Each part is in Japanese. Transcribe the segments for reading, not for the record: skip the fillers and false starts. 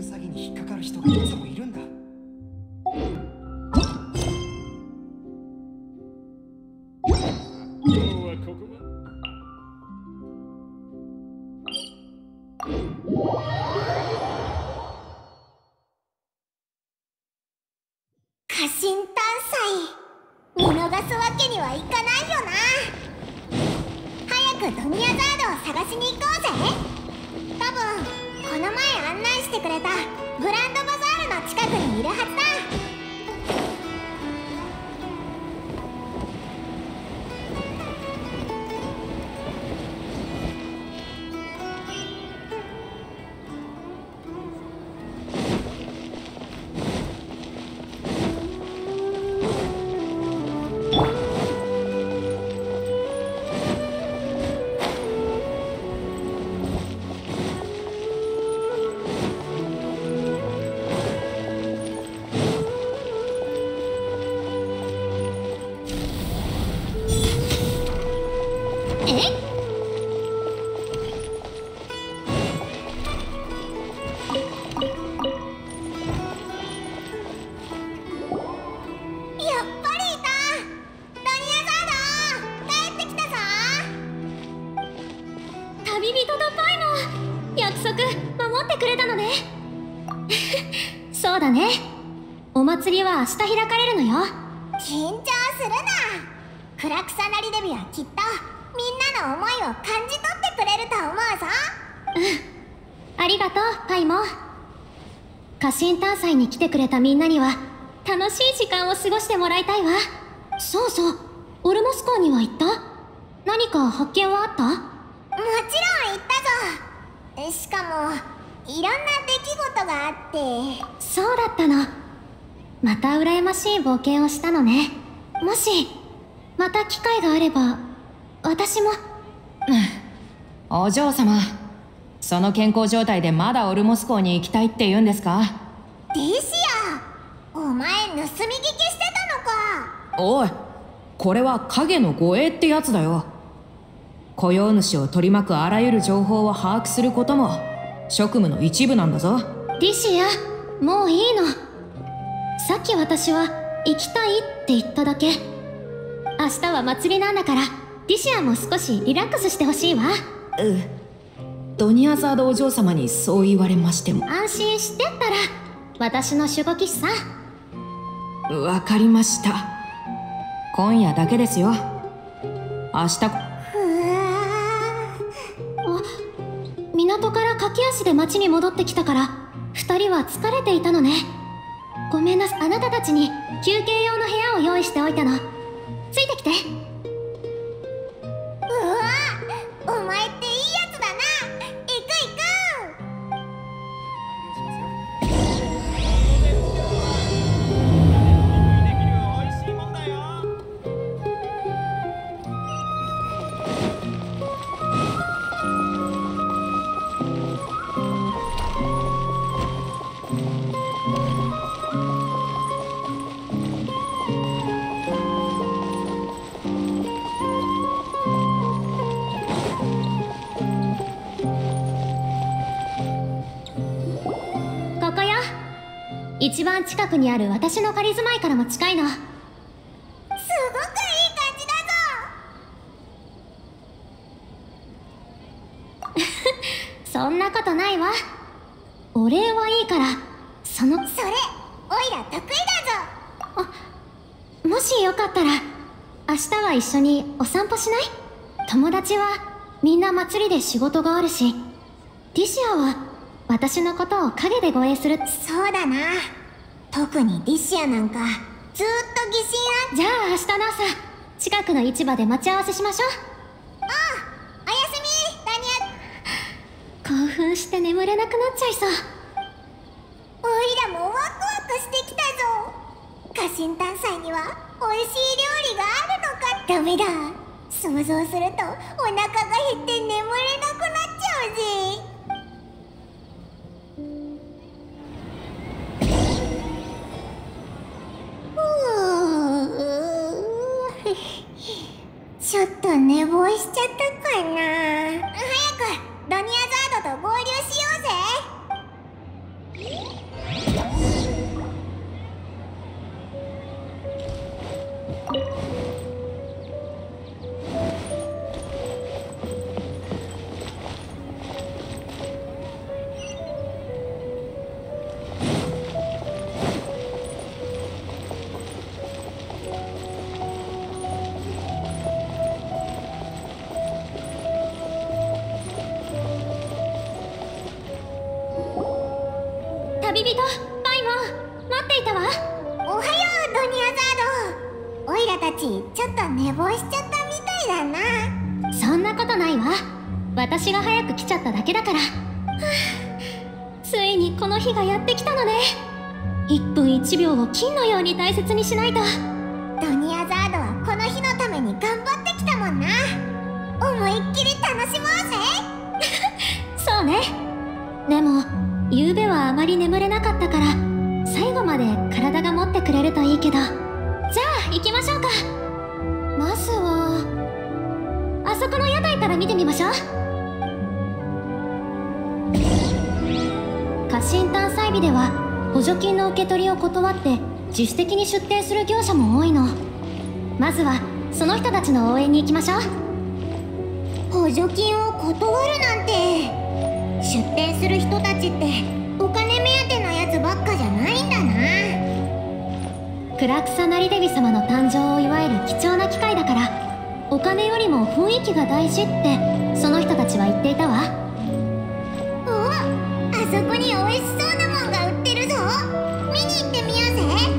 詐欺に引っかかる人がいつもいるんだ。今日はここまで。 家臣探査見逃すわけにはいかないよな。早くドニアザードを探しに行こうぜ。多分この前案内してくれたグランドバザールの近くにいるはずだ。 そうだね。お祭りは明日開かれるのよ。 緊張するな。クラクサナリデビはきっとみんなの思いを感じ取ってくれると思うぞ。 ありがとうパイモ。家臣探査に来てくれたみんなには楽しい時間を過ごしてもらいたいわ。そうそう、オルモス港には行った？何か発見はあった？ もちろん行ったぞ。しかもいろんな出来事があって。 そうだったの。また羨ましい冒険をしたのね。もしまた機会があれば私も。 お嬢様、その健康状態でまだオルモス港に行きたいって言うんですか？ ディシア、お前盗み聞きしてたのか。 おい、これは影の護衛ってやつだよ。雇用主を取り巻くあらゆる情報を把握することも職務の一部なんだぞ。 ディシア、もういいの。さっき私は行きたいって言っただけ。明日は祭りなんだからディシアも少しリラックスしてほしいわ。 ドニアザードお嬢様にそう言われましても。 安心してったら私の守護騎士さ。 わかりました。今夜だけですよ。明日。 港から駆け足で町に戻ってきたから2人は疲れていたのね。ごめんなさい。あなたたちに休憩用の部屋を用意しておいたの。ついてきて。 うわ、お前っていいやつだな。行く行く。 一番近くにある私の仮住まいからも近いの。 すごくいい感じだぞ。 そんなことないわ。お礼はいいから。それオイラ得意だぞ。 もしよかったら明日は一緒にお散歩しない？友達はみんな祭りで仕事があるし、ディシアは私のことを陰で護衛する。 そうだな。特にディシアなんかずっと疑心暗。 じゃあ明日の朝近くの市場で待ち合わせしましょう。 おやすみダニア。 興奮して眠れなくなっちゃいそう。 オイラもワクワクしてきたぞ。家臣探査には美味しい料理があるのか。ダメだ、想像するとお腹が減って眠れなくなっちゃうぜ。ちょっと寝坊しちゃったかな。早くドニアザードと合流しようぜ。 旅人パイモン、待っていたわ。 おはよう、ドニアザード。オイラたちちょっと寝坊しちゃったみたいだな。 そんなことないわ。私が早く来ちゃっただけだから。ついにこの日がやってきたのね。1分1秒を金のように大切にしないと。 ドニアザードはこの日のために頑張ってきたもんな。思いっきり楽しもうぜ。 そうね。でも昨夜はあまり眠れなかったから、最後まで体が持ってくれるといいけど。じゃあ行きましょうか。まずはあそこの屋台から見てみましょう。家臣探査日では補助金の受け取りを断って自主的に出店する業者も多いの。まずはその人たちの応援に行きましょう。 補助金を断るなんて。出店する人たちってお金目当てのやつばっかじゃないんだな。 クラクサナリデビ様の誕生を祝える貴重な機会だから、お金よりも雰囲気が大事ってその人たちは言っていたわ。 お、あそこに美味しそうなもんが売ってるぞ。見に行ってみよ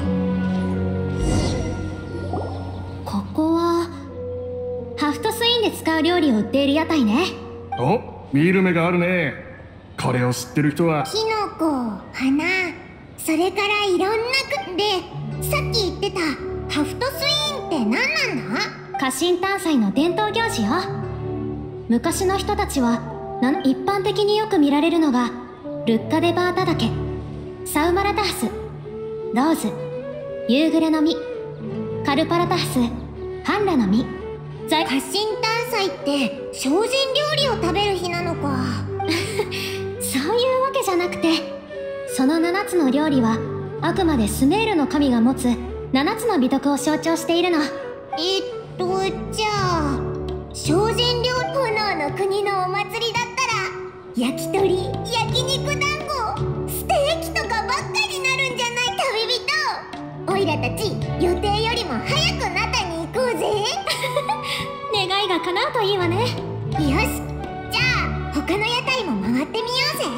うぜ。 ここはハフトスインで使う料理を売っている屋台ね。 お、見る目があるね。これを知ってる人は。 キノコ、花、それからいろんなで、さっき言ってたハフトスインって何なんだ？ 家臣探査の伝統行事よ。昔の人たちは一般的によく見られるのがルッカデバータ岳、サウマラタハス、ローズ、夕暮れの実、カルパラタハス、ハンラの実。 家臣探査って精進料理を食べる日なのか。 そういうわけじゃなくて、その7つの料理はあくまでスメールの神が持つ7つの美徳を象徴しているの。 じゃあ精進料理、炎の国のお祭りだったら焼き鳥、焼肉団子、ステーキとかばっかになるんじゃない？旅人、オイラたち予定よりも早くナタに行こうぜ。 願いが叶うといいわね。 よし、じゃあ他の屋台も回ってみようぜ。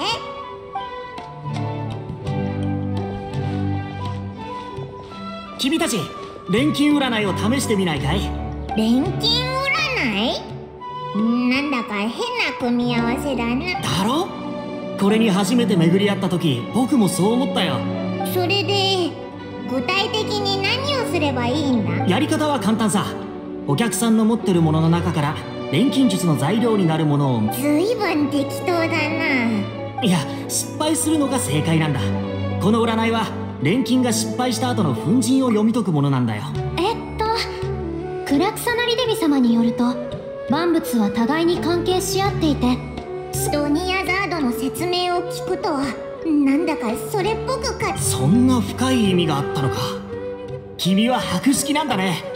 君たち、錬金占いを試してみないかい？ 錬金占い？なんだか変な組み合わせだな。 だろ？これに初めて巡り合った時、僕もそう思ったよ。 それで具体的に何をすればいいんだ？ やり方は簡単さ。お客さんの持ってるものの中から錬金術の材料になるものを。 ずいぶん適当だな。 いや、失敗するのが正解なんだ。この占いは錬金が失敗した後の粉塵を読み解くものなんだよ。 クラクサナリデビ様によると、万物は互いに関係し合っていて、 ドニアザードの説明を聞くとなんだかそれっぽくか。 そんな深い意味があったのか。君は博識なんだね。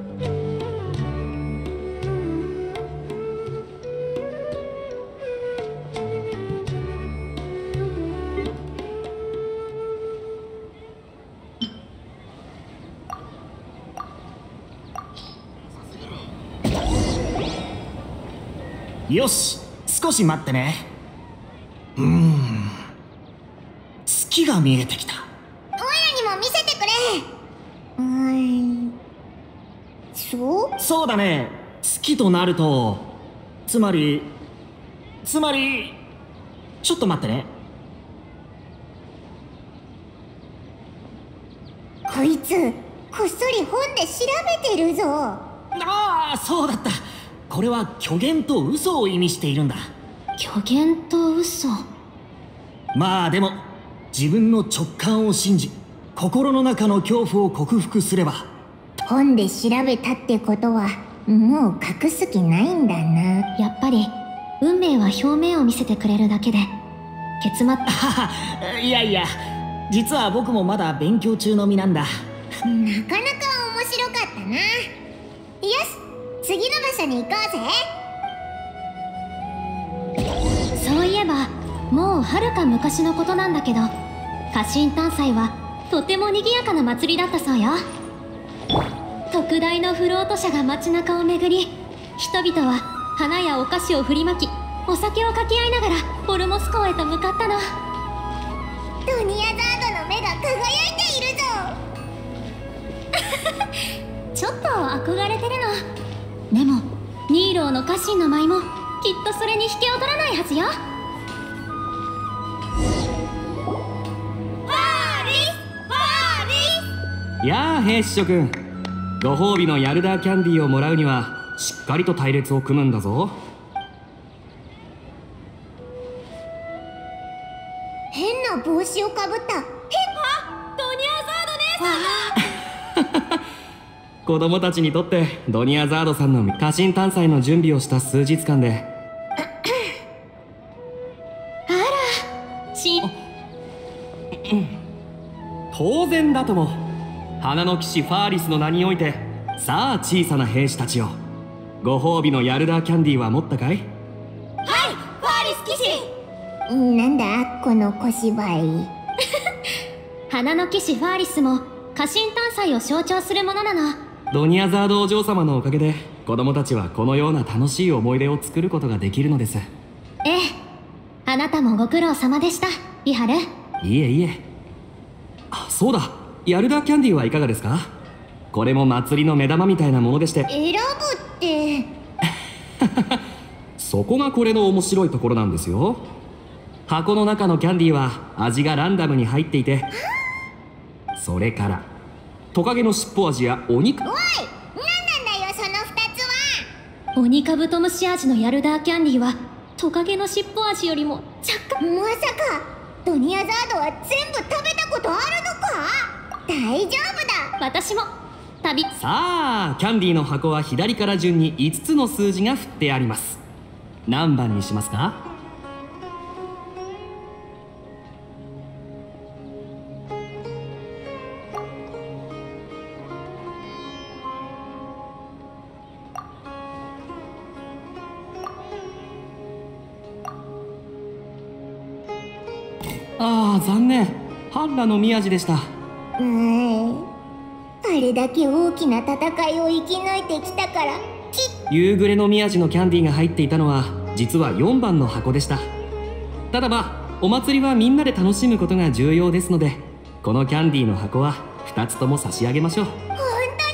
よし、少し待ってね。月が見えてきた。 オイラにも見せてくれ。 そうだね。月となると、つまりちょっと待ってね。 こいつこっそり本で調べてるぞ。 ああ、そうだった。これは虚言と嘘を意味しているんだ。 虚言と嘘。 まあでも、自分の直感を信じ、心の中の恐怖を克服すれば。 本で調べたってことはもう隠す気ないんだな。 やっぱり運命は表面を見せてくれるだけで、結末。 いやいや、実は僕もまだ勉強中の身なんだ。 なかなか面白かったな。よし、次の場所に行こうぜ。 そういえばもうはるか昔のことなんだけど、家臣探査はとても賑やかな祭りだったそうよ。特大のフロート車が街中を巡り、人々は花やお菓子を振りまき、お酒をかけ合いながらオルモス港へと向かったの。 ドニアザードの目が輝いているぞ。 ちょっと憧れてるの。でもニーローの家臣の舞もきっとそれに引けを取らないはずよ。 やあ兵士諸君、ご褒美のヤルダーキャンディーをもらうにはしっかりと隊列を組むんだぞ。 変な帽子をかぶったドニアザード姉さん。 子供たちにとってドニアザードさんの家臣探査の準備をした数日間で当然だとも。花の騎士ファーリスの名において、さあ小さな兵士たちよ、ご褒美のヤルダーキャンディーは持ったかい？ はい、ファーリス騎士。 なんだこの小芝居。 花の騎士ファーリスも家臣探査を象徴するものなの。 ドニアザードお嬢様のおかげで子供たちはこのような楽しい思い出を作ることができるのです。 ええ、あなたもご苦労様でした、イハル。 いえいえ。あ、そうだ、ヤルダーキャンディーはいかがですか？これも祭りの目玉みたいなものでして。 選ぶってそこがこれの面白いところなんですよ。箱の中のキャンディーは味がランダムに入っていて、それからトカゲの尻尾味やお肉。 おい、なんなんだよその2つは。 オニカブトムシ味のヤルダーキャンディーはトカゲの尻尾味よりも若干。 まさかドニアザードは全部食べたことあるのか？大丈夫だ。 私も旅。 さあ、キャンディーの箱は左から順に5つの数字が振ってあります。何番にしますか？ああ、残念。ハンラの宮地でした。 あれだけ大きな戦いを生き抜いてきたから夕暮れの宮地のキャンディーが入っていたのは実は4番の箱でした。ただまあ、お祭りはみんなで楽しむことが重要ですので、このキャンディーの箱は2つとも差し上げましょう。 本当にいいのか？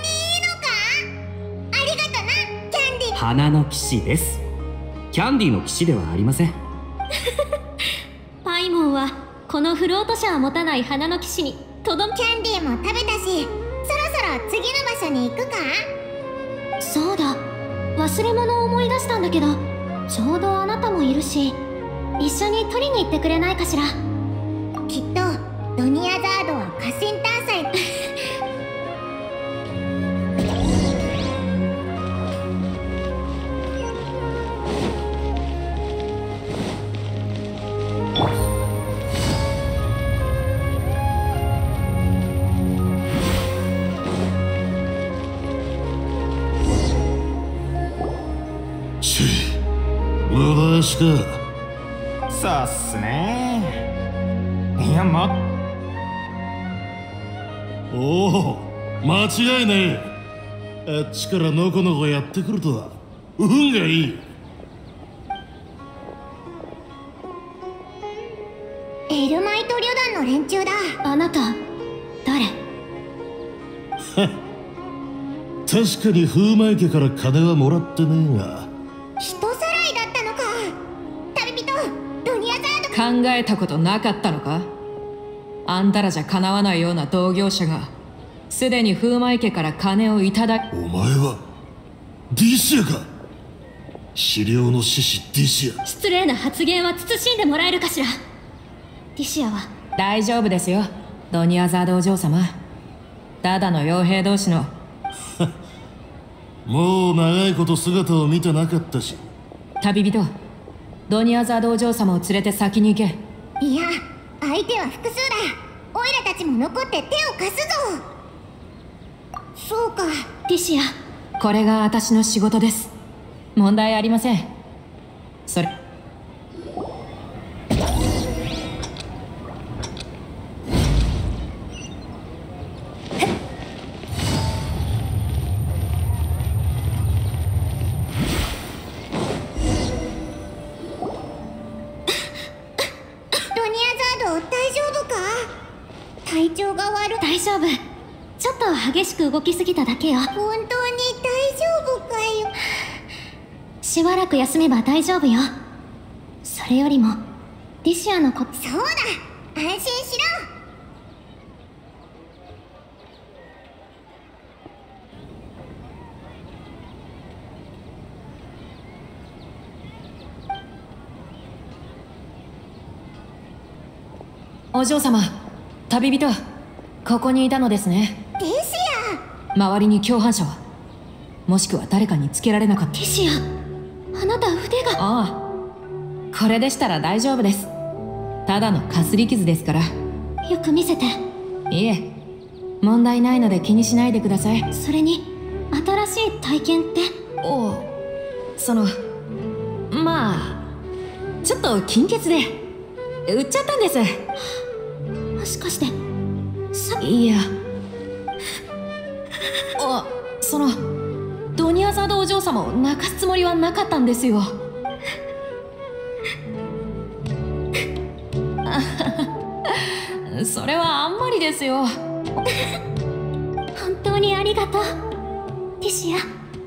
ありがとな、キャンディー。 花の騎士です。キャンディーの騎士ではありません。 パイモンはこのフロート車は持たない花の騎士にとどめ。 キャンディーも食べたし、そろそろ次の場所に行くか？ そうだ、忘れ物を思い出したんだけど、ちょうどあなたもいるし、一緒に取りに行ってくれないかしら。 きっとドニアザードは家臣探査無駄しか。 そうっすね。いやおお、間違いねえ。あっちからのこのこやってくるとは運がいい。 エルマイト旅団の連中だ。 あなた誰？ 確かに風魔家から金はもらってねえが、 人さらいだったのか。旅人ドニアザード。 考えたことなかったのか？あんたらじゃかなわないような同業者がすでに風魔家から金をいただき。 お前はディシアか？資料の獅子ディシア。 失礼な発言は慎んでもらえるかしら。ディシアは大丈夫ですよ、ドニアザードお嬢様。ただの傭兵同士のもう長いこと姿を見てなかったし。 旅人、ドニアザードお嬢様を連れて先に行け。 いや、相手は複数だ。オイラたちも残って手を貸すぞ。そうか。 ディシア、 これが私の仕事です。問題ありません。それドニアザード大丈夫か？体調が悪い。 大丈夫。ちょっと激しく動きすぎただけよ。 本当に大丈夫かよ。 しばらく休めば大丈夫よ。それよりもリシアのこと。 そうだ、安心しろ。 お嬢様、旅人、ここにいたのですね。 ティシア。 周りに共犯者は、もしくは誰かにつけられなかった。 ティシア、あなた腕が。 ああ、これでしたら大丈夫です。ただのかすり傷ですから。 よく見せて。 いえ、問題ないので気にしないでください。 それに新しい体験って。 おう、まあちょっと金欠で売っちゃったんです。 もしかしていや、ドニアザードお嬢様を泣かすつもりはなかったんですよ。それはあんまりですよ。 本当にありがとう、ティシア。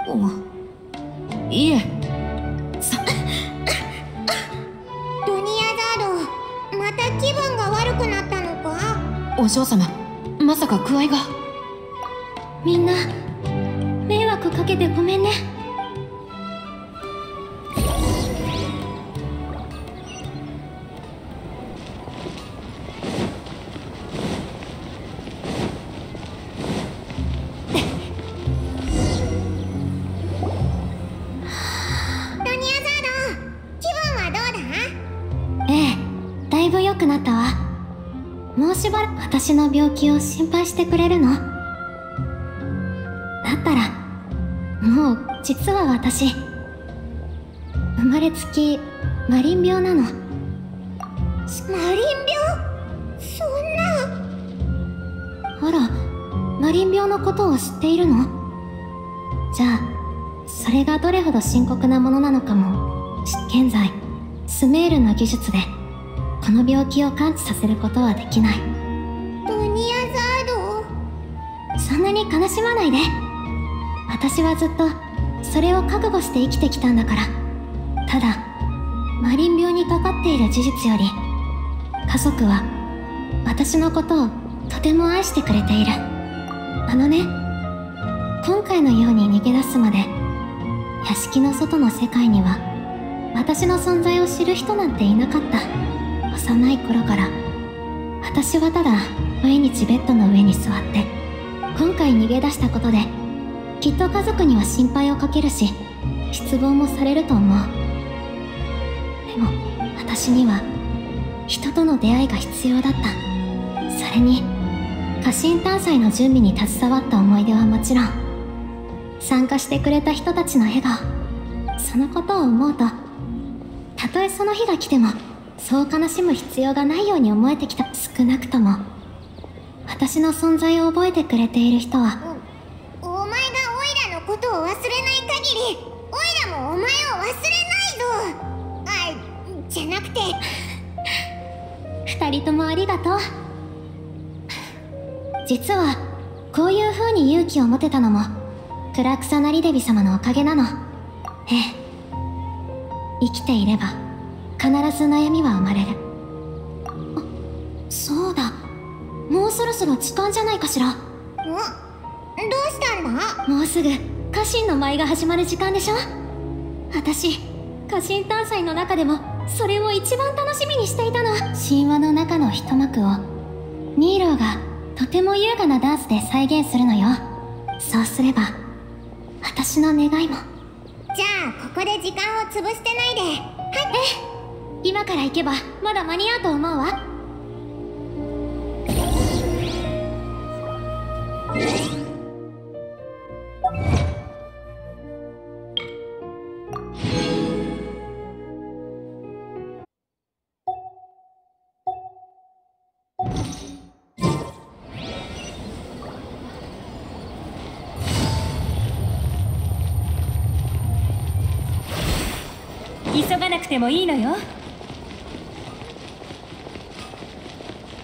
いえ。 ドニアザード、また気分が悪くなったのか？ お嬢様、まさか具合が。 みんな迷惑かけてごめんね。だいぶ良くなったわ。もうしばらく私の病気を心配してくれるの？だったらもう実は私生まれつきマリン病なの。 マリン病？そんな。 あら、マリン病のことを知っているの？じゃあそれがどれほど深刻なものなのかも。現在スメールの技術でこの病気を完治させることはできない。 ドニアザード、そんなに悲しまないで。私はずっとそれを覚悟して生きてきたんだから。ただマリン病にかかっている事実より、家族は私のことをとても愛してくれている。今回のように逃げ出すまで屋敷の外の世界には私の存在を知る人なんていなかった。幼い頃から私はただ毎日ベッドの上に座って、今回逃げ出したことできっと家族には心配をかけるし失望もされると思う。でも私には人との出会いが必要だった。それに家臣探査の準備に携わった思い出はもちろん、参加してくれた人たちの笑顔、そのことを思うと、たとえその日が来てもそう悲しむ必要がないように思えてきた。少なくとも私の存在を覚えてくれている人は。 お前がオイラのことを忘れない限り、オイラもお前を忘れないぞ。じゃなくて二人ともありがとう。実はこういう風に勇気を持てたのもクラクサナリデビ様のおかげなの。ええ、生きていれば必ず悩みは生まれる。そうだ、もうそろそろ時間じゃないかしら。 どうしたんだ？ もうすぐ家臣の舞が始まる時間でしょ。私家臣探査の中でもそれを一番楽しみにしていたの。神話の中の一幕をニーローがとても優雅なダンスで再現するのよ。そうすれば私の願いも。 じゃあここで時間を潰してないで。はい。 今から行けばまだ間に合うと思うわ。 急がなくてもいいのよ。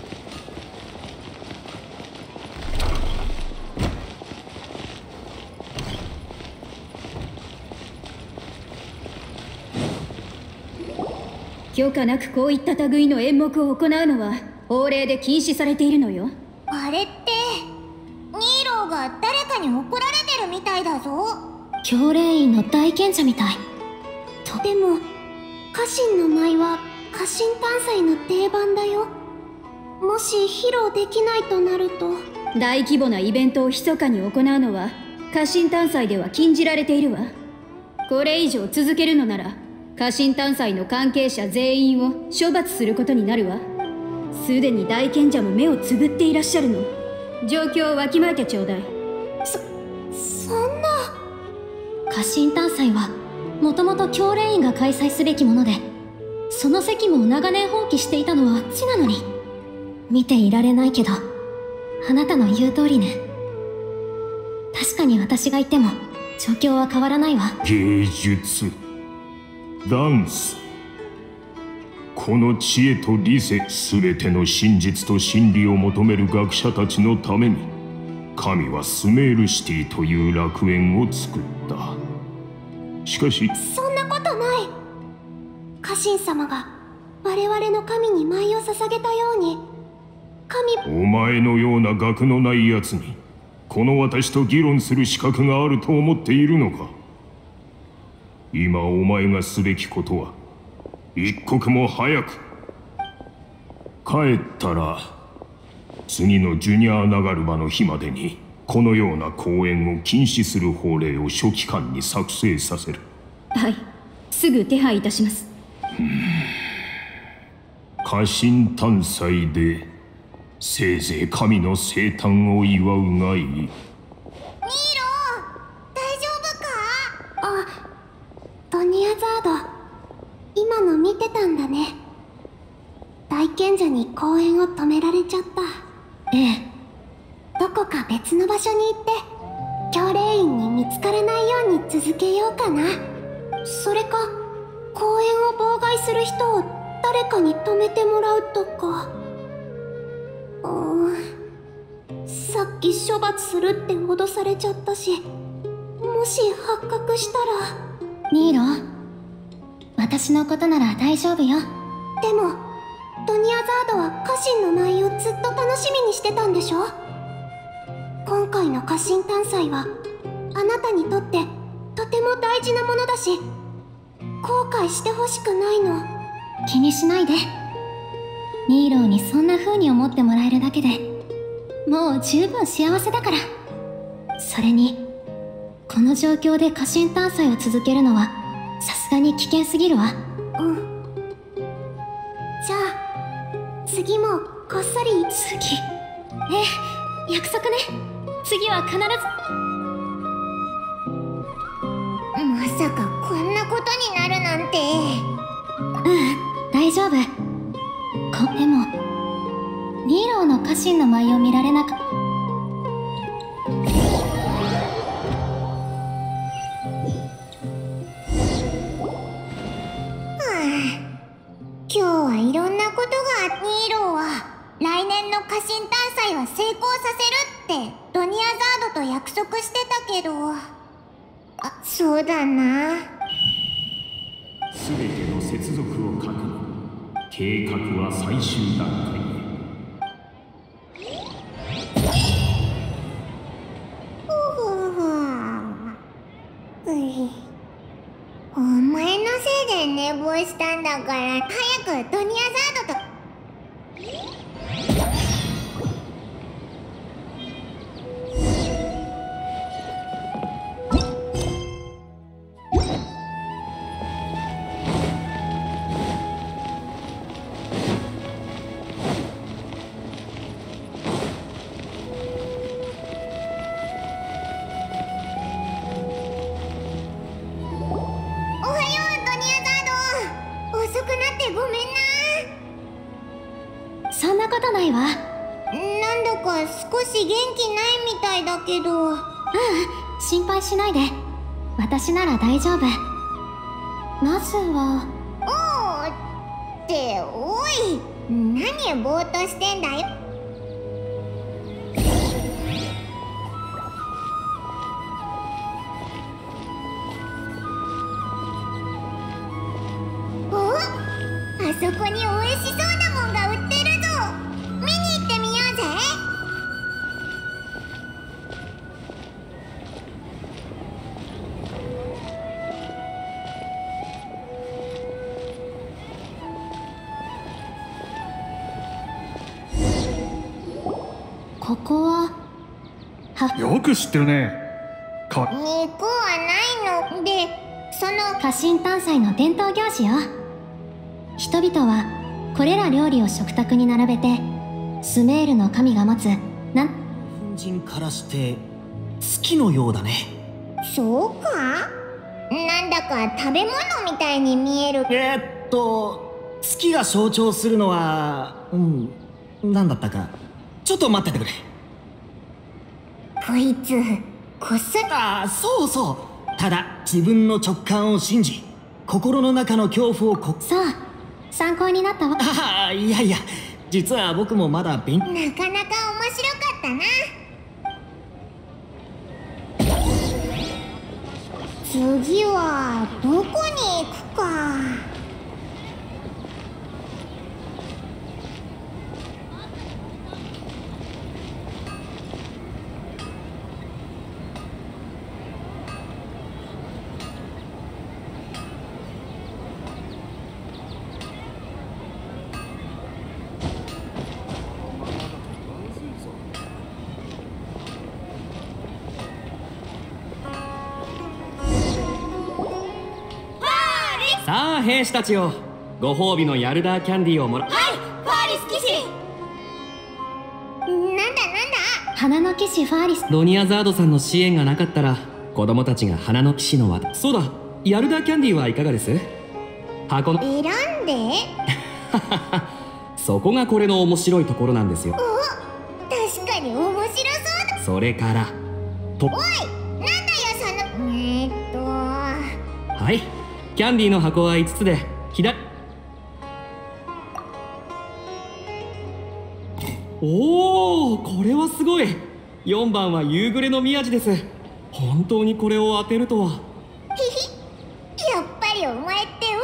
許可なくこういった類の演目を行うのは法令で禁止されているのよ。 あれってニーローが誰かに怒られてるみたいだぞ。 教練員の大賢者みたい。 でも家臣の舞は家臣探査の定番だよ。もし披露できないとなると、 大規模なイベントを密かに行うのは家臣探査では禁じられているわ。これ以上続けるのなら家臣探査の関係者全員を処罰することになるわ。すでに大賢者も目をつぶっていらっしゃるの。状況をわきまえてちょうだい。 そんな。 家臣探査はもともと教練員が開催すべきもので、その責務を長年放棄していたのはちなのに。見ていられないけど、あなたの言う通りね。確かに私がいても状況は変わらないわ。 芸術、ダンス、この知恵と理性、すべての真実と真理を求める学者たちのために、神はスメールシティという楽園を作った。しかしそんなことない。家臣様が我々の神に舞を捧げたように、 お前のような学のないやつにこの私と議論する資格があると思っているのか。今お前がすべきことは一刻も早く帰ったら、次のジュニアーナガルバの日までにこのような公演を禁止する法令を書記官に作成させる。 はい、すぐ手配いたします。 家臣探祭でせいぜい神の生誕を祝うがいい。 ニーロー、大丈夫か？あ、ドニアザード、今の見てたんだね。大賢者に公園を止められちゃった。 ええ。 どこか別の場所に行って教練員に見つからないように続けようかな。それか公園を妨害する人を誰かに止めてもらうとか。さっき処罰するって脅されちゃったし、もし発覚したら。 ニーロ、私のことなら大丈夫よ。 でもドニアザードは家臣の舞をずっと楽しみにしてたんでしょ。今回の家臣探査はあなたにとってとても大事なものだし、後悔してほしくないの。 気にしないで。ニーローにそんな風に思ってもらえるだけでもう十分幸せだから。それにこの状況で家臣探査を続けるのはさすがに危険すぎるわ。 じゃあ次もこっそり。 次？ええ、約束ね。次は必ず。 まさかこんなことになるなんて。 大丈夫。でもニーローの家臣の舞を見られなかった。 今日はいろんなことがニーローは来年の家臣探査を成功させるってドニアザードと約束してたけど。あ、そうだな。 すべての接続を確認。計画は最終段階へ。 お前のせいで寝坊したんだから、早くドニアザードと。 そんなことないわ。 なんだか少し元気ないみたいだけど。 心配しないで。私なら大丈夫。まずは。 おーっておい、何ぼーっとしてんだよ。あここはよく知ってるね。 肉はないので、その家臣探査の伝統行事よ。人々はこれら料理を食卓に並べて、スメールの神が持つ粉塵からして月のようだね。 そうか、なんだか食べ物みたいに見える。 月が象徴するのは何だったか。ちょっと待っててくれ。 こいつこっそり。 そうそう。ただ自分の直感を信じ、心の中の恐怖をそう、参考になったわ。 いやいや、実は僕もまだなかなか面白かったな。次はどこに行くか。 さあ兵士たちよ、ご褒美のヤルダーキャンディーをもら。 はい、ファーリス騎士。なんだ花の騎士ファーリス。 ロニアザードさんの支援がなかったら、子供たちが花の騎士の輪。そうだ、ヤルダーキャンディーはいかがです？箱の選んで。 そこがこれの面白いところなんですよ。 確かに面白そうだ。 それからおい、なんだよその。 はい、キャンディーの箱は5つで、左。おお、これはすごい。4番は夕暮れの宮地です。本当にこれを当てるとは。 やっぱりお前って運がいいよ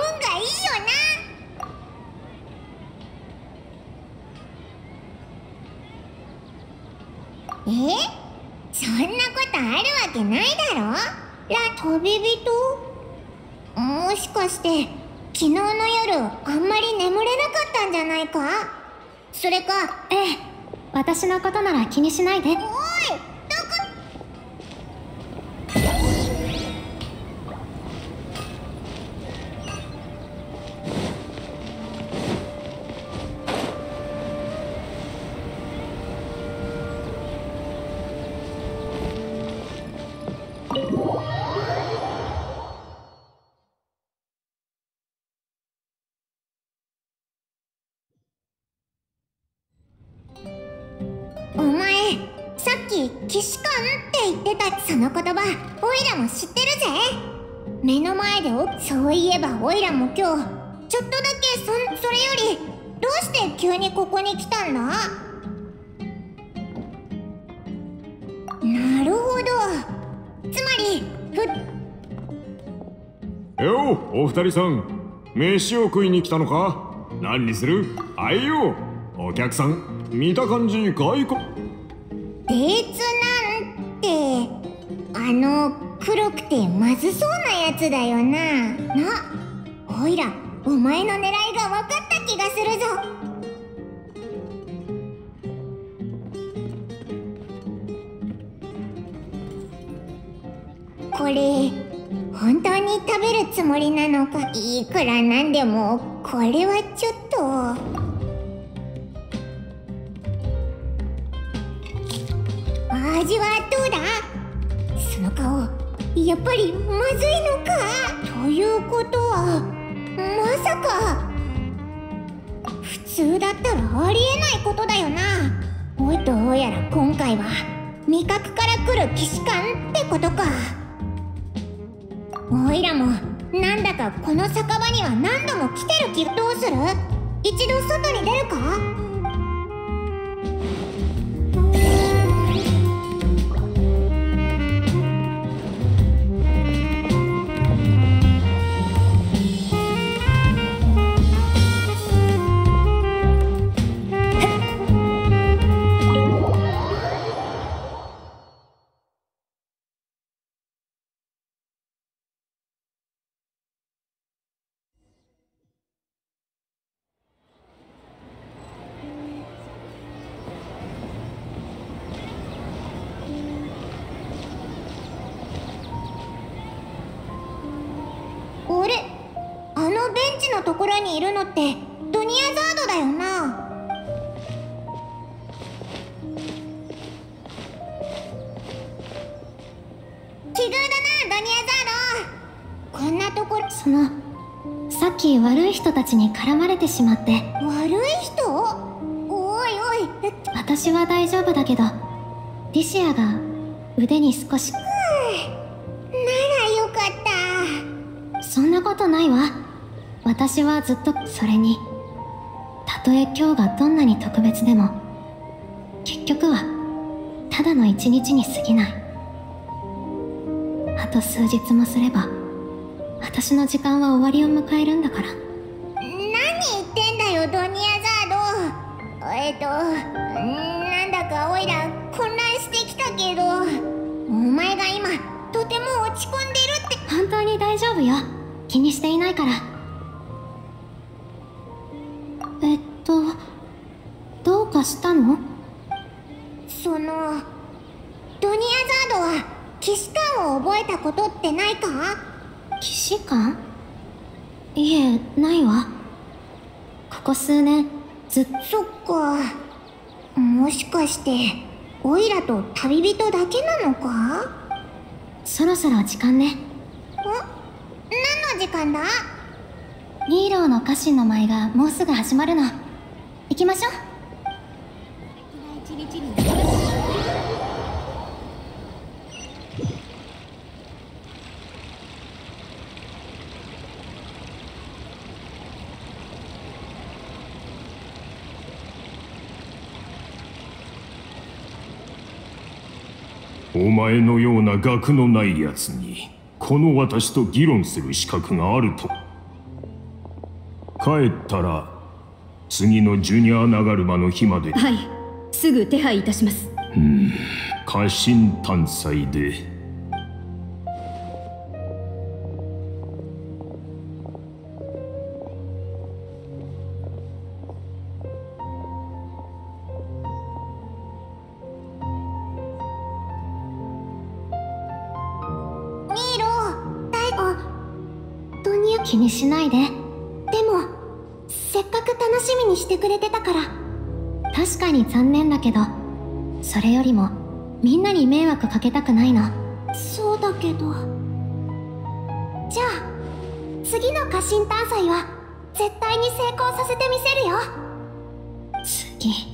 な。そんなことあるわけないだろ。旅人？もしかして昨日の夜あんまり眠れなかったんじゃないか？それか。 私のことなら気にしないで。 おい、お前さっき騎士官って言ってた。その言葉オイラも知ってるぜ。目の前でそういえばオイラも今日ちょっとだけそれより、どうして急にここに来たんだ？なるほど、つまりよう、お二人さん、飯を食いに来たのか？何にする？あいよ、お客さん、見た感じ外国。 別なんて黒くてまずそうなやつだよな。オイラ、お前の狙いが分かった気がするぞ。これ本当に食べるつもりなのか？いくらなんでもこれはちょっと。味はどうだ？その顔、やっぱりまずいのか？ということはまさか。普通だったらありえないことだよな。どうやら今回は味覚から来る騎士官ってことか。おいらもなんだかこの酒場には何度も来てる気。どうする？一度外に出るか？ ちのところにいるのってドニアザードだよな。奇遇だな、ドニアザード。こんなところ。 さっき悪い人たちに絡まれてしまって。 悪い人？おいおい。 私は大丈夫だけど、リシアが腕に少し。 ならよかった。 そんなことないわ。私はずっと。それにたとえ今日がどんなに特別でも結局はただの一日に過ぎない。あと数日もすれば私の時間は終わりを迎えるんだから。 何言ってんだよ、ドニアザード。なんだかおいら混乱してきたけど、お前が今とても落ち込んでるって。 本当に大丈夫よ。気にしていないから。どうかしたの？ ドニアザードは騎士官を覚えたことってないか？ 騎士官？いえ、ないわ。ここ数年そっか。もしかしてオイラと旅人だけなのか？ そろそろ時間ね。 何の時間だ？ ニーローの家臣の舞がもうすぐ始まるの。行きましょう。 お前のような学のないやつにこの私と議論する資格があると。帰ったら次のジュニアナガルマの日まで。 はい、すぐ手配いたします。 家臣探査で。 気にしないで。 でもせっかく楽しみにしてくれてたから。 確かに残念だけど、それよりもみんなに迷惑かけたくないの。 そうだけど。じゃあ次の家臣探査は絶対に成功させてみせるよ。 次、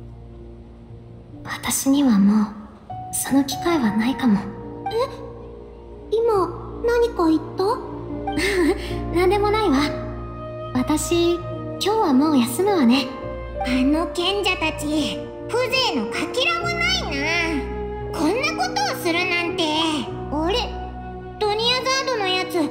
私にはもうその機会はないかも。 今何か言った？ なんでもないわ。私、今日はもう休むわね。 あの賢者たち、風情のかけらもないな。こんなことをするなんて。あれ、ドニアザードのやつ。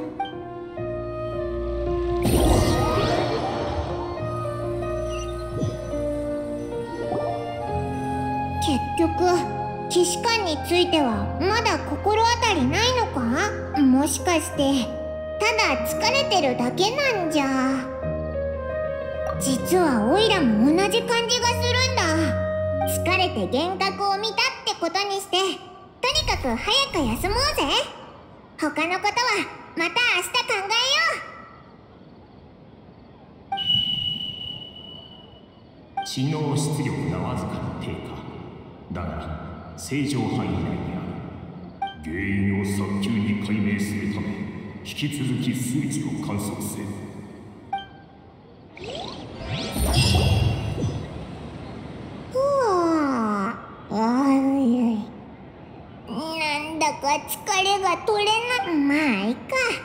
結局騎士官についてはまだ心当たりないのか？もしかしてただ疲れてるだけなんじゃ。実はオイラも同じ感じがするんだ。疲れて幻覚を見たってことにして、とにかく早く休もうぜ。他のことはまた明日考えよう。知能出力がわずかに低下だが正常範囲内にある。原因を早急に解明するため引き続き数値を観測せ。 なんだか疲れが取れな。まあいいか。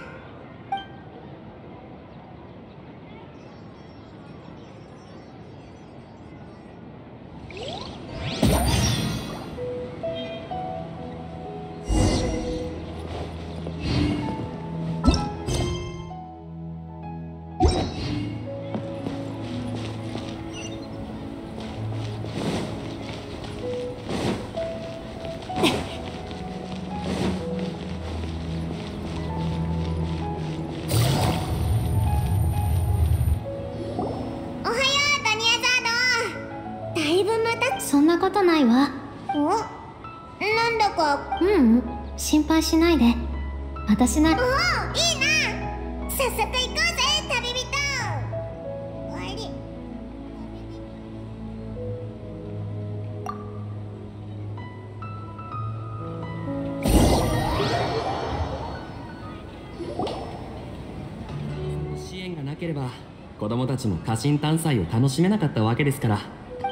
そんなことないわ。 なんだか。 心配しないで。私なら。 おお、いいな。早速行こうぜ、旅人。 子供たちも家臣探査を楽しめなかったわけですから。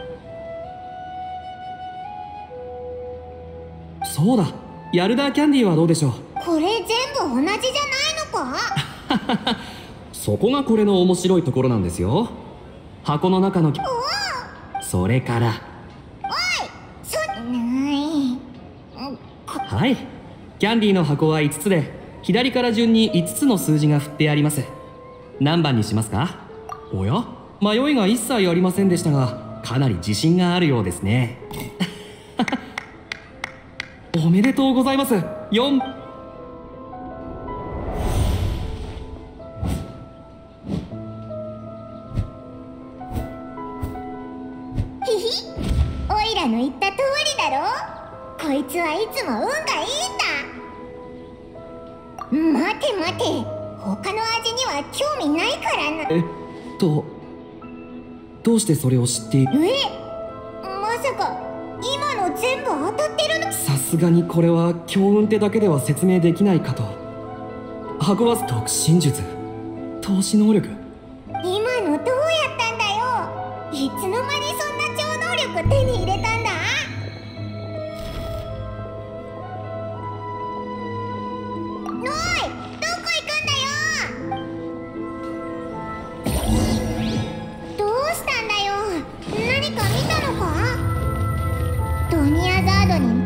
そうだ、ヤルダーキャンディーはどうでしょう。 これ全部同じじゃないのか？ そこがこれの面白いところなんですよ。箱の中のそれからはい、キャンディーの箱は5つで、左から順に5つの数字が振ってあります。何番にしますか？おや、迷いが一切ありませんでしたが、かなり自信があるようですね。おめでとうございます。4。 ひひ、オイラの言った通りだろ。こいつはいつも運がいいんだ。待て待て、他の味には興味ないからな。 どうしてそれを知っている？ まさか今の全部当たってるの？ さすがにこれは強運ってだけでは説明できないかと。箱は特進術、投資能力。 今のどうやったんだよ。いつの間にそんな超能力手に入れたんだ？おい、どこ行くんだよ。どうしたんだよ。何か見たのか？ドニアザードに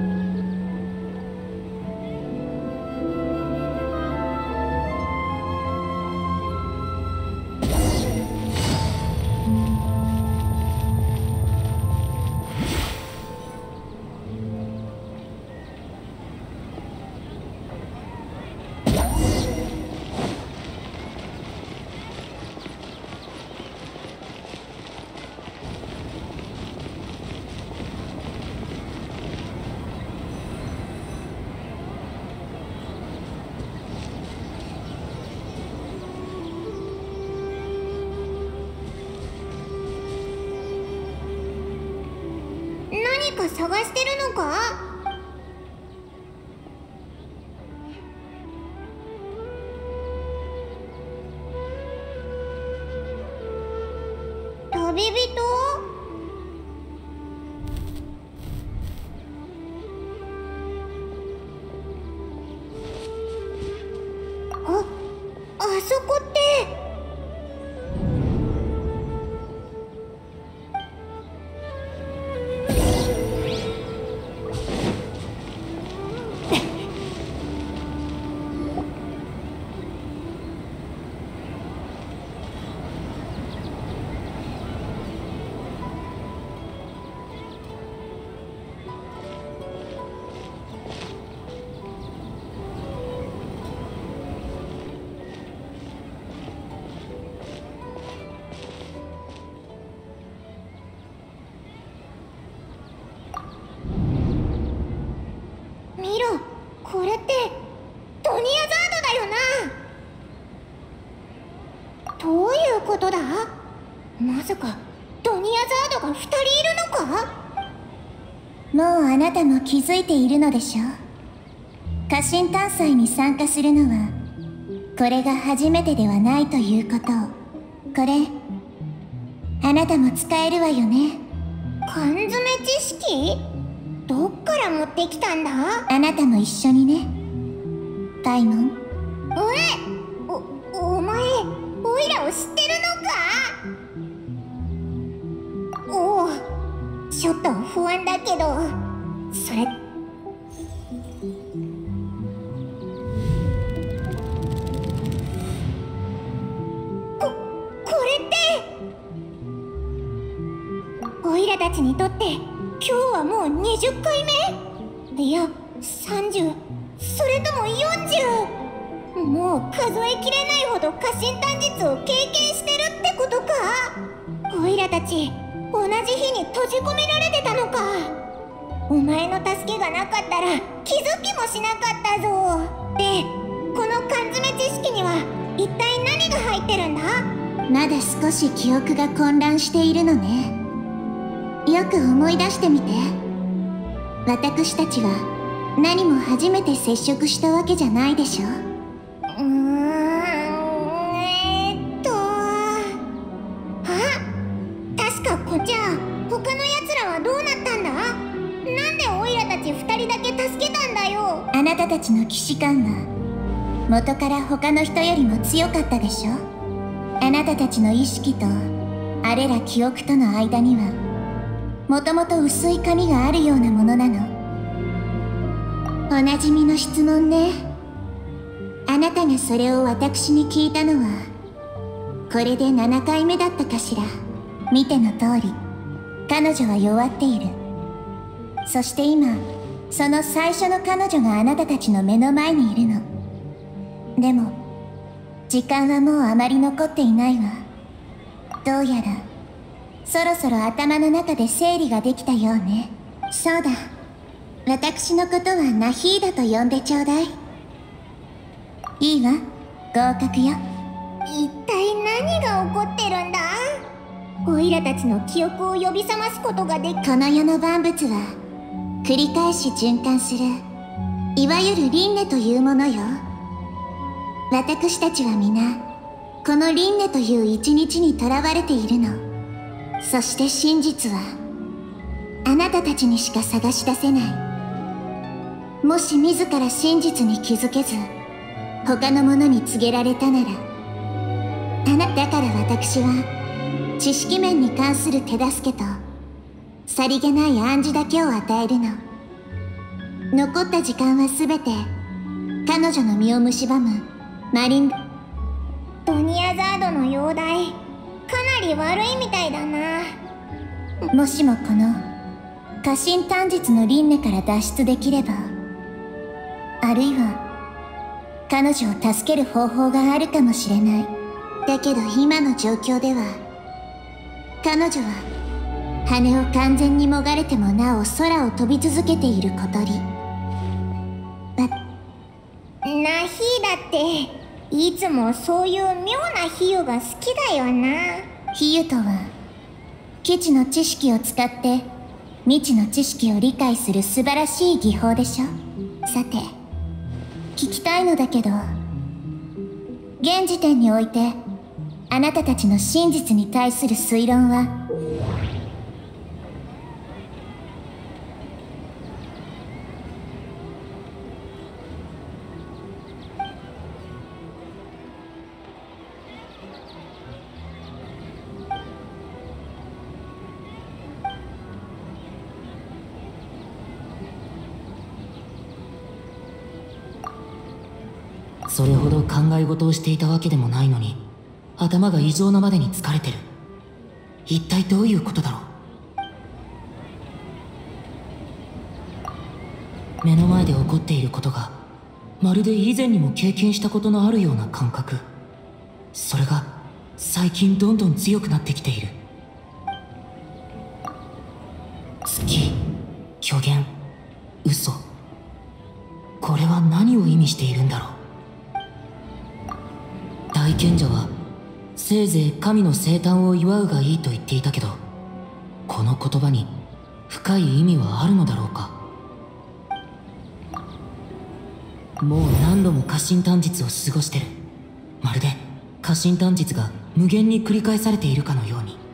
何か探してるのか？旅人？あそこって見ろ、これってドニアザードだよな。どういうことだ？まさかドニアザードが2人いるのか？もうあなたも気づいているのでしょう。家臣探査に参加するのはこれが初めてではないということを。これあなたも使えるわよね。缶詰知識？どっから持ってきたんだ？あなたも一緒にね、パイモン。お前、オイラを知ってるのか？おお、ちょっと不安だけど、それこれってオイラたちにとって今日はもう20回目？いや30、それとも40。もう数えきれないほど家臣短術を経験してるってことか？オイラたち同じ日に閉じ込められてたのか？お前の助けがなかったら気づきもしなかったぞ。で、この缶詰知識には一体何が入ってるんだ？まだ少し記憶が混乱しているのね。よく思い出してみて。私たちは何も初めて接触したわけじゃないでしょ。 じゃあ他のやつらはどうなったんだ？なんでオイラたち2人だけ助けたんだよ。あなたたちの騎士感は元から他の人よりも強かったでしょ。あなたたちの意識とあれら記憶との間にはもともと薄い紙があるようなものなの。おなじみの質問ね。あなたがそれを私に聞いたのはこれで7回目だったかしら。見ての通り彼女は弱っている。そして今その最初の彼女があなたたちの目の前にいるの。でも時間はもうあまり残っていないわ。どうやらそろそろ頭の中で整理ができたようね。そうだ、私のことはナヒーダと呼んでちょうだい。いいわ、合格よ。一体何が起こってるんだ？オイラたちの記憶を呼び覚ますことができ、この世の万物は繰り返し循環する、いわゆる輪廻というものよ。私たちは皆この輪廻という一日にとらわれているの。そして真実はあなたたちにしか探し出せない。もし自ら真実に気づけず他の者に告げられたなら、だから私は知識面に関する手助けとさりげない暗示だけを与えるの。残った時間は全て彼女の身を蝕むマリンドニアザードの容体、かなり悪いみたいだな。もしもこの家臣短日の輪廻から脱出できれば、あるいは彼女を助ける方法があるかもしれない。だけど今の状況では彼女は羽を完全にもがれてもなお空を飛び続けている小鳥。ナヒーダっていつもそういう妙な比喩が好きだよな。比喩とは基地の知識を使って未知の知識を理解する素晴らしい技法でしょ。さて聞きたいのだけど、現時点においてあなたたちの真実に対する推論は？ それほど考え事をしていたわけでもないのに頭が異常なまでに疲れてる。一体どういうことだろう。目の前で起こっていることがまるで以前にも経験したことのあるような感覚。それが最近どんどん強くなってきている。月、虚言、嘘、これは何を意味しているんだろう。大賢者はせいぜい神の生誕を祝うがいいと言っていたけど、この言葉に深い意味はあるのだろうか。もう何度も家臣短日を過ごしてる。まるで家臣短日が無限に繰り返されているかのように。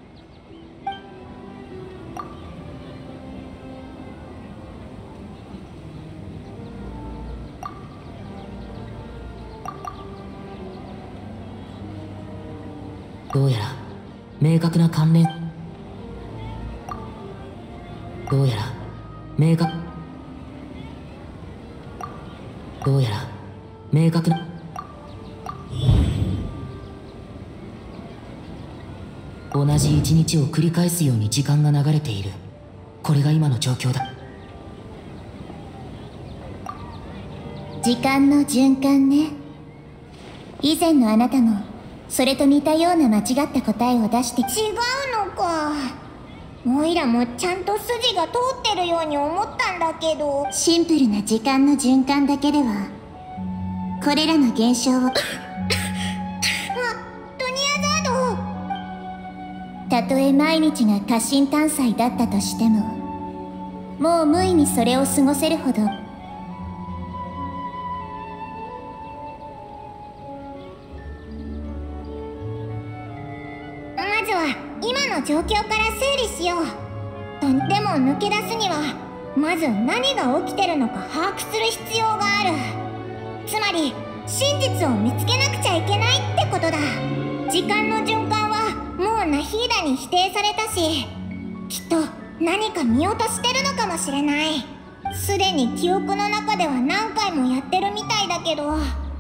どうやら明確な関連、どうやら明確な同じ一日を繰り返すように時間が流れている。これが今の状況だ。 時間の循環ね。以前のあなたもそれと似たような間違った答えを出して。違うのか。オイラもちゃんと筋が通ってるように思ったんだけど、シンプルな時間の循環だけではこれらの現象をドニアザード。たとえ毎日が家臣探査だったとしても、もう無意にそれを過ごせるほど状況から整理しよう。でも抜け出すにはまず何が起きてるのか把握する必要がある。つまり真実を見つけなくちゃいけないってことだ。時間の循環はもうナヒーダに否定されたし、きっと何か見落としてるのかもしれない。すでに記憶の中では何回もやってるみたいだけど、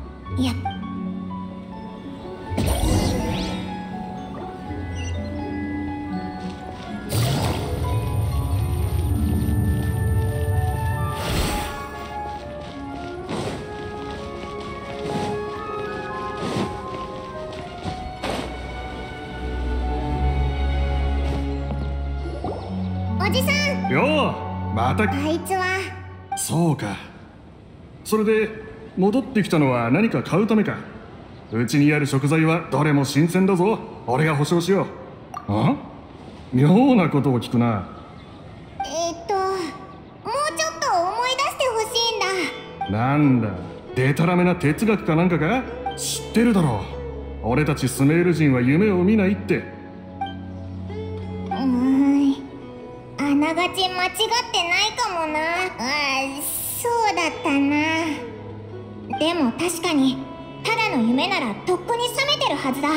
おじさん。 よう、また。 あいつは。 そうか。それで戻ってきたのは何か買うためか。うちにある食材はどれも新鮮だぞ。俺が保証しよう。妙なことを聞くな。 もうちょっと思い出してほしいんだ。 なんだ、デタラメな哲学かなんかか。知ってるだろう。俺たちスメール人は夢を見ないって。 あながち間違ってないかもな。そうだったな。でも確かにただの夢ならとっくに覚めてるはずだ。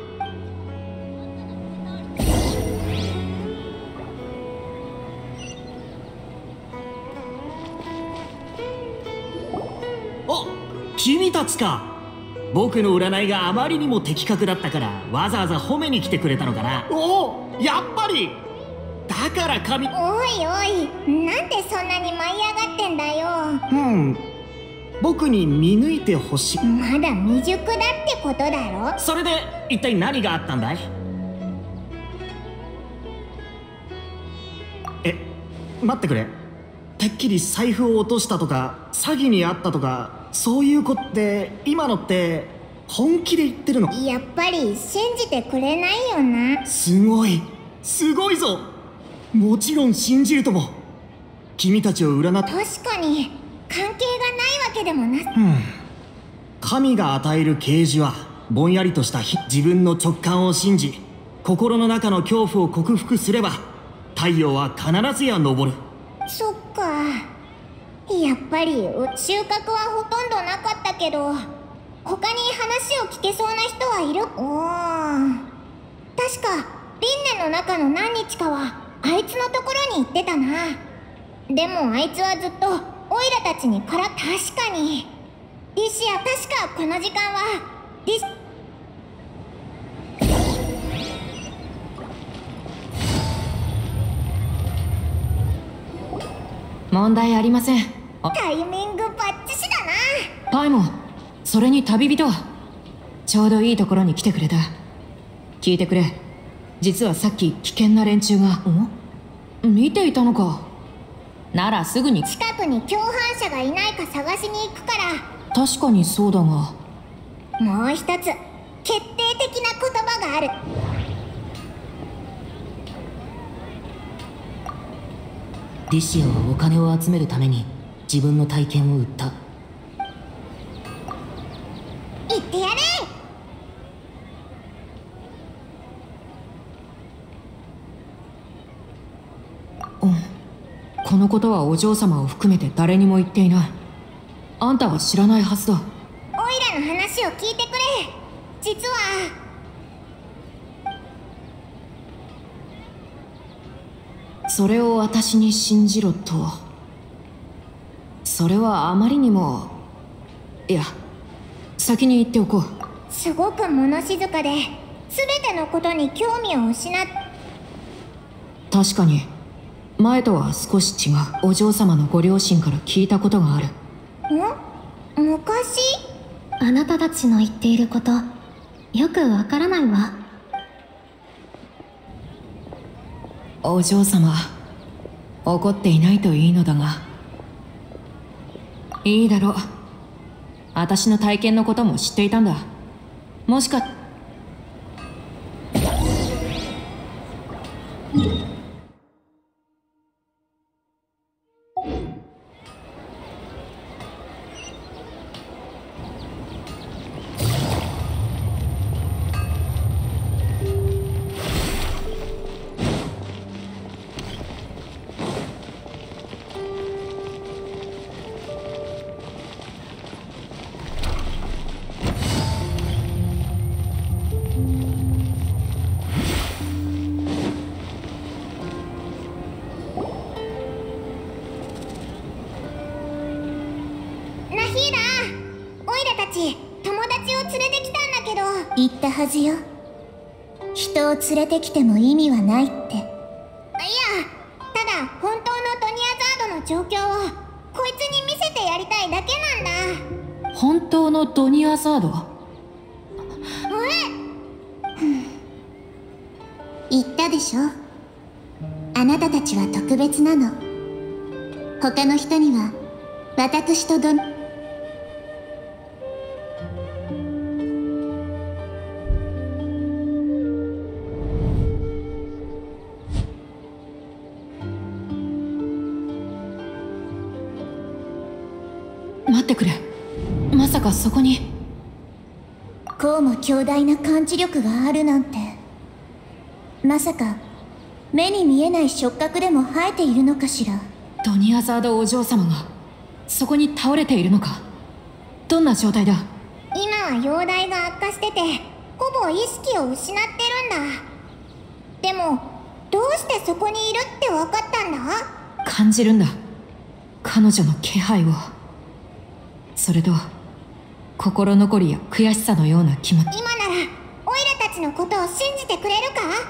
お、君たちか。僕の占いがあまりにも的確だったからわざわざ褒めに来てくれたのかな。おお、やっぱりだから神。 おいおい、なんでそんなに舞い上がってんだよ。 僕に見抜いてほしい。 まだ未熟だってことだろ。 それで一体何があったんだい。待ってくれ。てっきり財布を落としたとか詐欺にあったとかそういう子って今のって本気で言ってるの。 やっぱり信じてくれないよな。 すごいぞ。もちろん信じるとも。君たちを占って確かに関係がないわけでもな。 神が与える啓示はぼんやりとした自分の直感を信じ心の中の恐怖を克服すれば太陽は必ずや昇る。 そっか。やっぱり収穫はほとんどなかったけど他に話を聞けそうな人はいる。確か輪廻の中の何日かはあいつのところに行ってたな。でもあいつはずっとオイラたちに確かにリシア、確かこの時間は問題ありません。 タイミングバッチシだな。 パイモン、それに旅人、ちょうどいいところに来てくれた。聞いてくれ。実はさっき危険な連中が見ていたのか。ならすぐに近くに共犯者がいないか探しに行くから。 確かにそうだが、もう一つ決定的な言葉がある。 リシアはお金を集めるために自分の体験を売った。 言ってやれ。 このことはお嬢様を含めて誰にも言っていない。あんたは知らないはずだ。 オイラの話を聞いてくれ。実はそれを私に信じろと。それはあまりにも。いや、先に言っておこう。 すごく物静かで全てのことに興味を失っ。 確かに前とは少し違う。お嬢様のご両親から聞いたことがある。 昔？ あなたたちの言っていることよくわからないわ。 お嬢様、怒っていないといいのだが。いいだろう。私の体験のことも知っていたんだ。もしかち友達を連れてきたんだけど。言ったはずよ。人を連れてきても意味はないって。いや、ただ本当のドニアザードの状況をこいつに見せてやりたいだけなんだ。 本当のドニアザード？ 言ったでしょ。あなたたちは特別なの。他の人には私と待ってくれ。まさかそこに。 こうも強大な感知力があるなんて。まさか目に見えない触覚でも生えているのかしら。 ドニアザードお嬢様がそこに倒れているのか。どんな状態だ？ 今は容体が悪化しててほぼ意識を失ってるんだ。でもどうしてそこにいるって分かったんだ？ 感じるんだ、彼女の気配を。それと心残りや悔しさのような気持ち。 今ならオイラたちのことを信じてくれるか？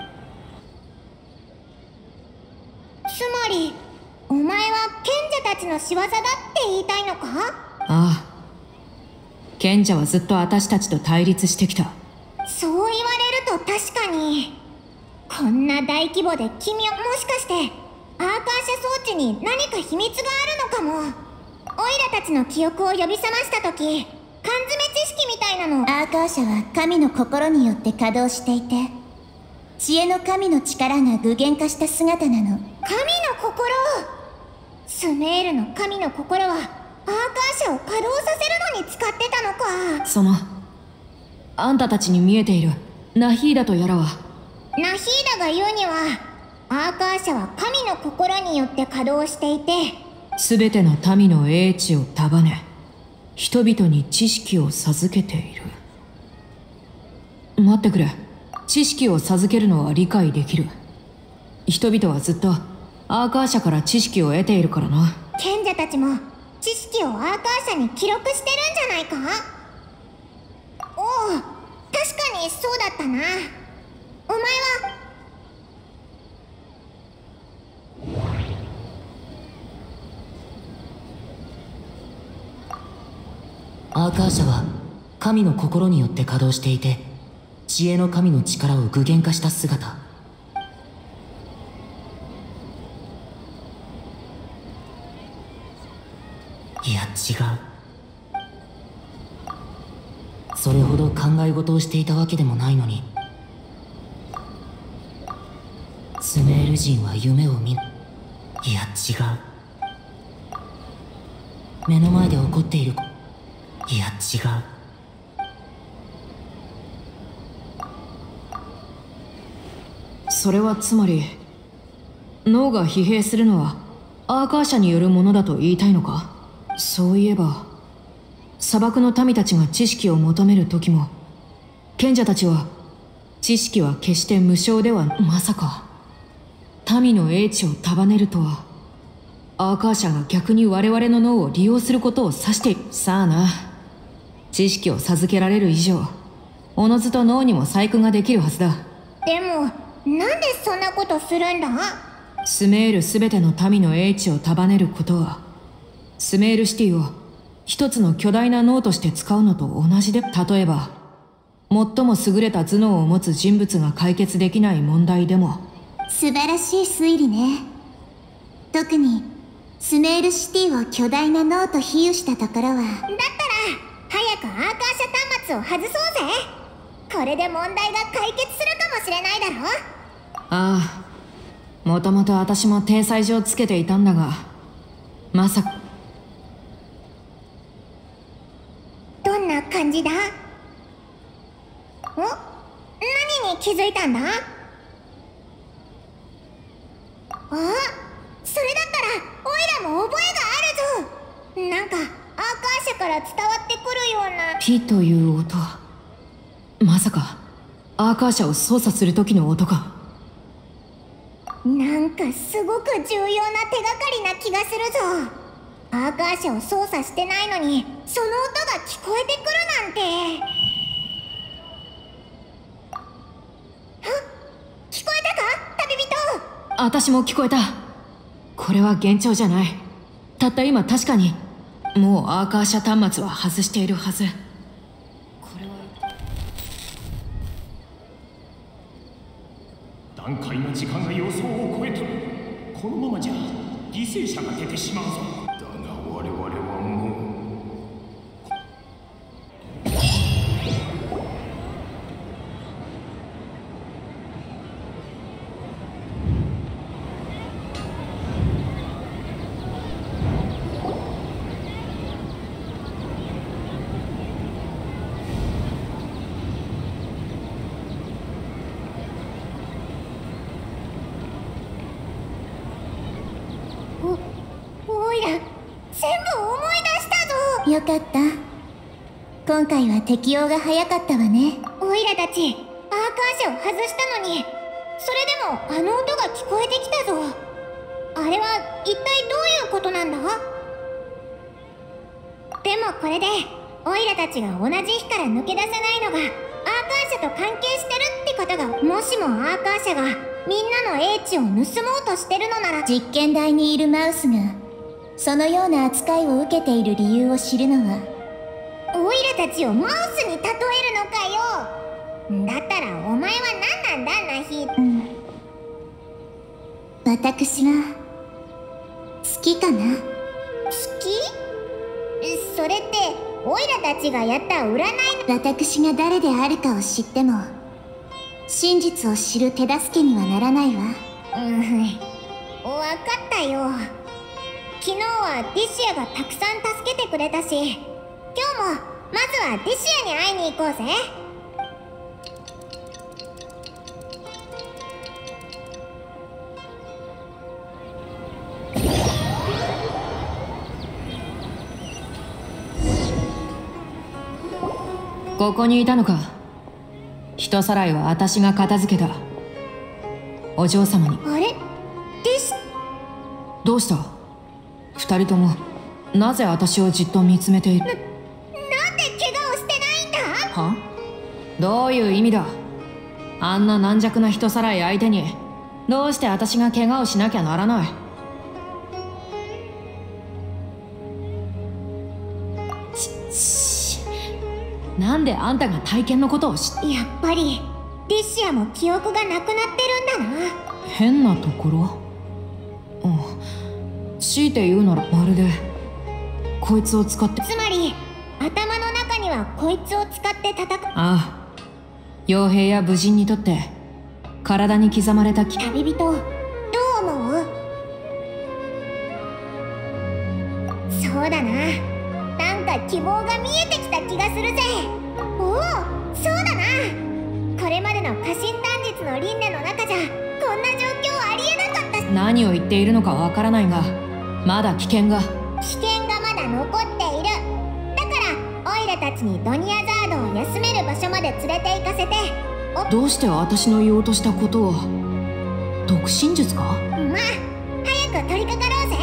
つまりお前は賢者たちの仕業だって言いたいのか？ ああ、賢者はずっと私たちと対立してきた。 そう言われると確かに。こんな大規模で君はもしかしてアーカーシャ装置に何か秘密があるのかも。オイラたちの記憶を呼び覚ました時、缶詰知識みたいなの。アーカーシャは神の心によって稼働していて、知恵の神の力が具現化した姿なの。神の心。スメールの神の心はアーカーシャを稼働させるのに使ってたのか。 そのあんたたちに見えているナヒーダとやらは。 ナヒーダが言うにはアーカーシャは神の心によって稼働していて、 すべての民の英知を束ね、人々に知識を授けている。待ってくれ。知識を授けるのは理解できる。人々はずっとアーカーシャから知識を得ているからな。 賢者たちも知識をアーカーシャに記録してるんじゃないか？おお、確かにそうだったな。お前はアーカーシャは神の心によって稼働していて、知恵の神の力を具現化した姿。いや違う。それほど考え事をしていたわけでもないのに。スメール人は夢を見ないや違う。目の前で起こっているいや違う。 それはつまり脳が疲弊するのはアーカーシャによるものだと言いたいのか？そういえば砂漠の民たちが知識を求める時も賢者たちは知識は決して無償では。まさか民の英知を束ねるとはアーカーシャが逆に我々の脳を利用することを指している。さあな、知識を授けられる以上おのずと脳にも細工ができるはずだ。 でもなんでそんなことするんだ？ スメールすべての民の英知を束ねることはスメールシティを一つの巨大な脳として使うのと同じで、例えば最も優れた頭脳を持つ人物が解決できない問題でも。 素晴らしい推理ね。特にスメールシティを巨大な脳と比喩したところは。だったら早くアーカーシャ端末を外そうぜ。これで問題が解決するかもしれないだろ。 ああ、もともと私も体裁上つけていたんだが、まさか。 どんな感じだ？お？何に気づいたんだ？あ、それだったらオイラも覚えがあるぞ。なんかアーカーシャから伝わってくるような。 ピという音、まさかアーカーシャを操作する時の音か。 なんかすごく重要な手がかりな気がするぞ。アーアーカーシャを操作してないのにその音が聞こえてくるなんて。聞こえたか旅人。 私も聞こえた。これは幻聴じゃない。たった今確かにもうアーカーシャ端末は外しているはず。これは段階の時間が予想を超えとる。このままじゃ犠牲者が出てしまうぞ。だが我々はもうよかった。今回は適応が早かったわね。オイラたちアーカーシャを外したのに、それでもあの音が聞こえてきたぞ。あれは一体どういうことなんだ？でもこれでオイラたちが同じ日から抜け出せないのがアーカーシャと関係してるってことが、もしもアーカーシャがみんなの英知を盗もうとしてるのなら、実験台にいるマウスがそのような扱いを受けている理由を知るのは、オイラたちをマウスに例えるのかよ。だったらお前は何なんだナヒ。私は好きかな。好き？それってオイラたちがやった占いの。私が誰であるかを知っても真実を知る手助けにはならないわ。分かったよ。昨日はディシアがたくさん助けてくれたし、今日もまずはディシアに会いに行こうぜ。 ここにいたのか。人さらいは私が片付けた。お嬢様に。 あれ？ どうした？二人ともなぜ私をじっと見つめている？ なんで怪我をしてないんだ？ は？どういう意味だ？あんな軟弱な人さらい相手にどうして私が怪我をしなきゃならない？なんであんたが体験のことを知って？ やっぱりディシアも記憶がなくなってるんだな。 変なところ？強いて言うならまるでこいつを使って。 つまり頭の中にはこいつを使って戦う。 ああ、傭兵や武人にとって体に刻まれた旅人、どう思う？そうだな、なんか希望が見えてきた気がするぜ。おお、そうだな。これまでの家臣短術の輪廻の中じゃこんな状況ありえなかった。 何を言っているのかわからないが、まだ危険がまだ残っている。だからオイラたちにドニアザードを休める場所まで連れて行かせて。 どうして私の言おうとしたことを独身術か？ まあ早く取り掛かろうぜ。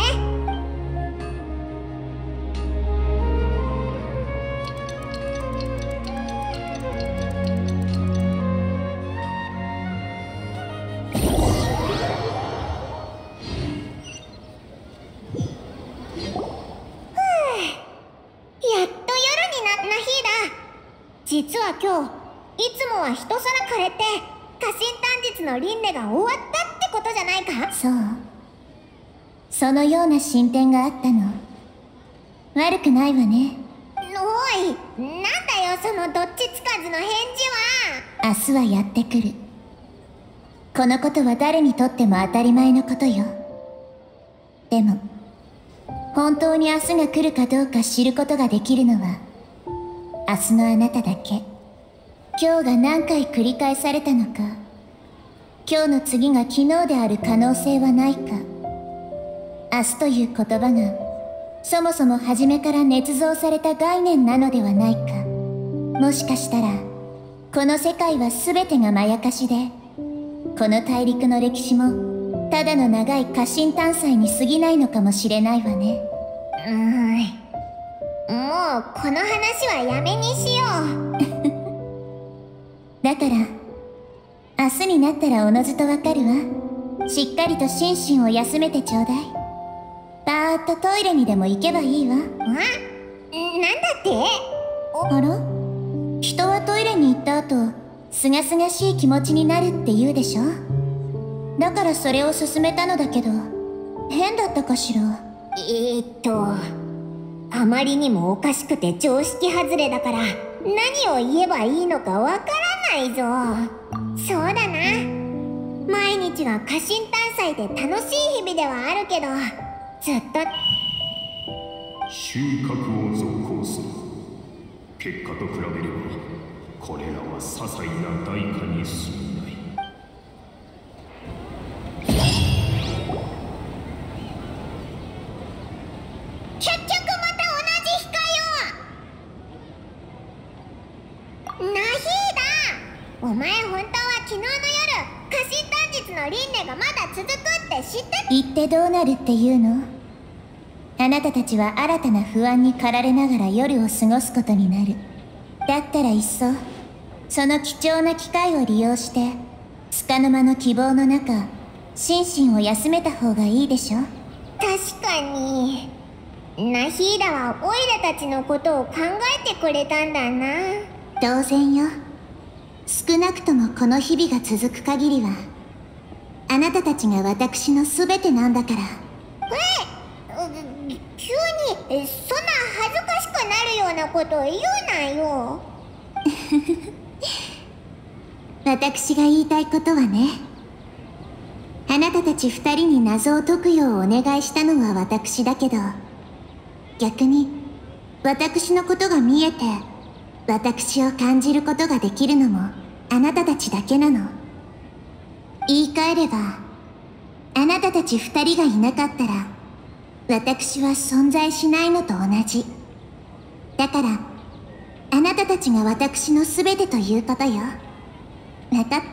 実は今日、いつもは人さらかれて家臣短術の輪廻が終わったってことじゃないか？そう、そのような進展があったの。悪くないわね。おい、なんだよそのどっちつかずの返事は。明日はやってくる。このことは誰にとっても当たり前のことよ。でも本当に明日が来るかどうか知ることができるのは明日のあなただけ。今日が何回繰り返されたのか、今日の次が昨日である可能性はないか。明日という言葉がそもそも初めから捏造された概念なのではないか。もしかしたらこの世界は全てがまやかしで、この大陸の歴史もただの長い家臣探査に過ぎないのかもしれないわね。 もうこの話はやめにしようだから明日になったらおのずとわかるわ。しっかりと心身を休めてちょうだい。パーッとトイレにでも行けばいいわ。 なんだってあら、人はトイレに行った後すがすがしい気持ちになるって言うでしょ。だからそれを勧めたのだけど変だったかしら。 あまりにもおかしくて常識外れだから何を言えばいいのかわからないぞ。そうだな、毎日が家臣探査で楽しい日々ではあるけど、ずっと収穫を続行する。結果と比べればこれらは些細な代価に過ぎない。 結局また同じ日かよ。ナヒーダ、お前本当は昨日の夜家臣短日の輪廻がまだ続くって知ってた？ 言ってどうなるっていうの？あなたたちは新たな不安に駆られながら夜を過ごすことになる。だったらいっそその貴重な機会を利用して束の間の希望の中心身を休めた方がいいでしょ。 確かにナヒーダはオイラたちのことを考えてくれたんだな。 当然よ。少なくともこの日々が続く限りはあなたたちが私の全てなんだから。 急にそんな恥ずかしくなるようなことを言うなよ。 私が言いたいことはね、あなたたち二人に謎を解くようお願いしたのは私だけど、逆に私のことが見えて私を感じることができるのもあなたたちだけなの。言い換えればあなたたち二人がいなかったら私は存在しないのと同じ。だからあなたたちが私の全てということよ。わかった？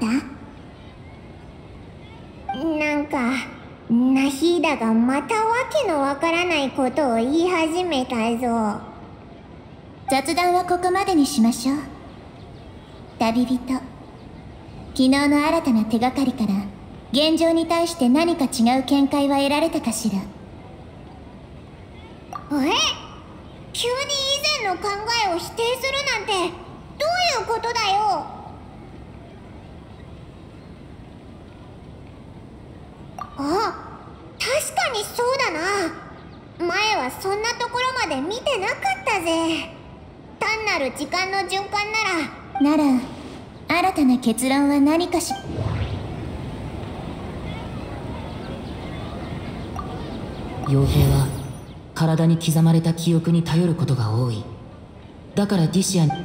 なんかナヒーダがまたわけのわからないことを言い始めたぞ。 雑談はここまでにしましょう。旅人、昨日の新たな手がかりから現状に対して何か違う見解は得られたかしら？ 急に以前の考えを否定するなんてどういうことだよ。確かにそうだな。前はそんなところまで見てなかったぜ。単なる時間の循環なら新たな結論は何かし。 傭兵は体に刻まれた記憶に頼ることが多い。だからディシアン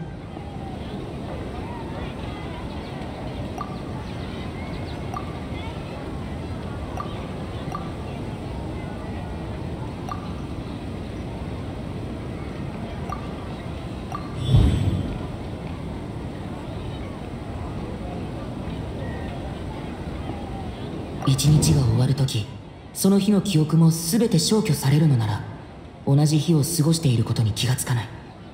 一日が終わるとき、その日の記憶も全て消去されるのなら同じ日を過ごしていることに気がつかない。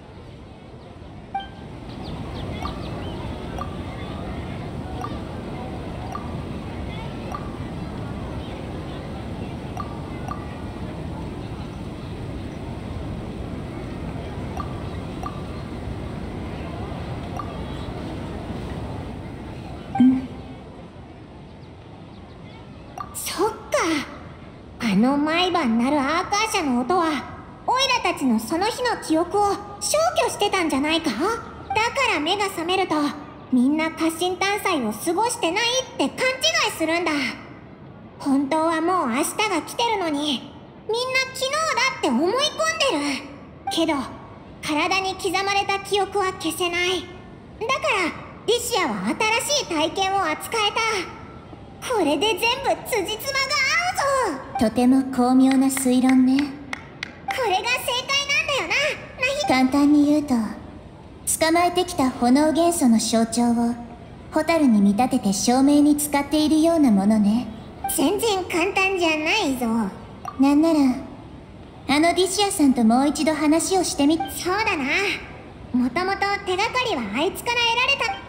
そっか、あの毎晩鳴るアーカーシャの音はオイラたちのその日の記憶を消去してたんじゃないか。だから目が覚めるとみんな家臣探査を過ごしてないって勘違いするんだ。本当はもう明日が来てるのにみんな昨日だって思い込んでるけど、体に刻まれた記憶は消せない。だからリシアは新しい体験を扱えた。これで全部辻褄が合うぞ。 とても巧妙な推論ね。 これが正解なんだよな。 簡単に言うと、捕まえてきた炎元素の象徴をホタルに見立てて証明に使っているようなものね。 全然簡単じゃないぞ。 なんならあのディシアさんともう一度話をしてみ。そうだな、もともと手がかりはあいつから得られた。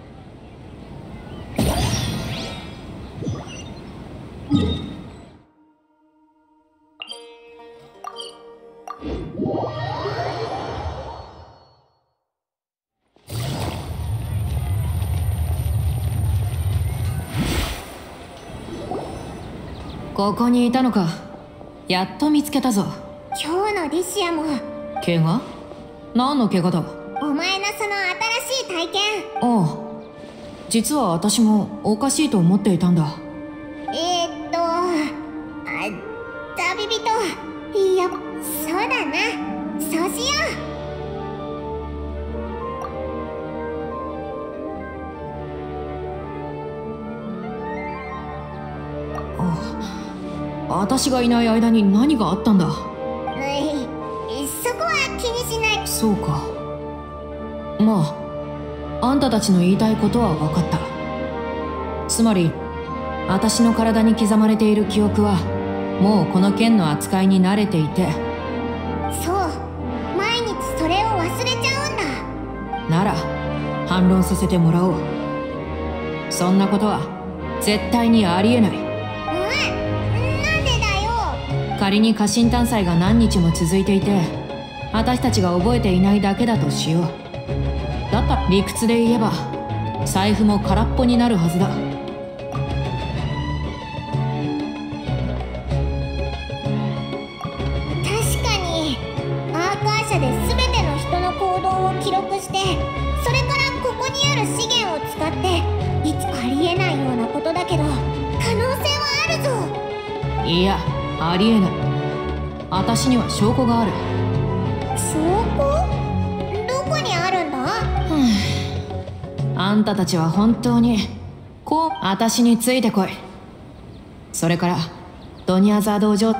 ここにいたのか。やっと見つけたぞ。 今日のディシアも。 怪我？何の怪我だ？ お前のその新しい体験。 ああ、実は私もおかしいと思っていたんだ。 旅人。いや、そうだな、そうしよう。 私がいない間に何があったんだ？ そこは気にしない。 そうか。まあ、あんたたちの言いたいことは分かった。つまり、私の体に刻まれている記憶はもうこの剣の扱いに慣れていて。 そう、毎日それを忘れちゃうんだ。 なら反論させてもらおう。そんなことは絶対にありえない。仮に家臣探査が何日も続いていて、私たちが覚えていないだけだとしよう。だったら理屈で言えば財布も空っぽになるはずだ。 確かにアーカー社で全ての人の行動を記録して、それからここにある資源を使って、いつありえないようなことだけど可能性はあるぞ。 いや、ありえない。私には証拠がある。 証拠？どこにあるんだ？ あんたたちは本当に私についてこい。それからドニアザー道場。 ま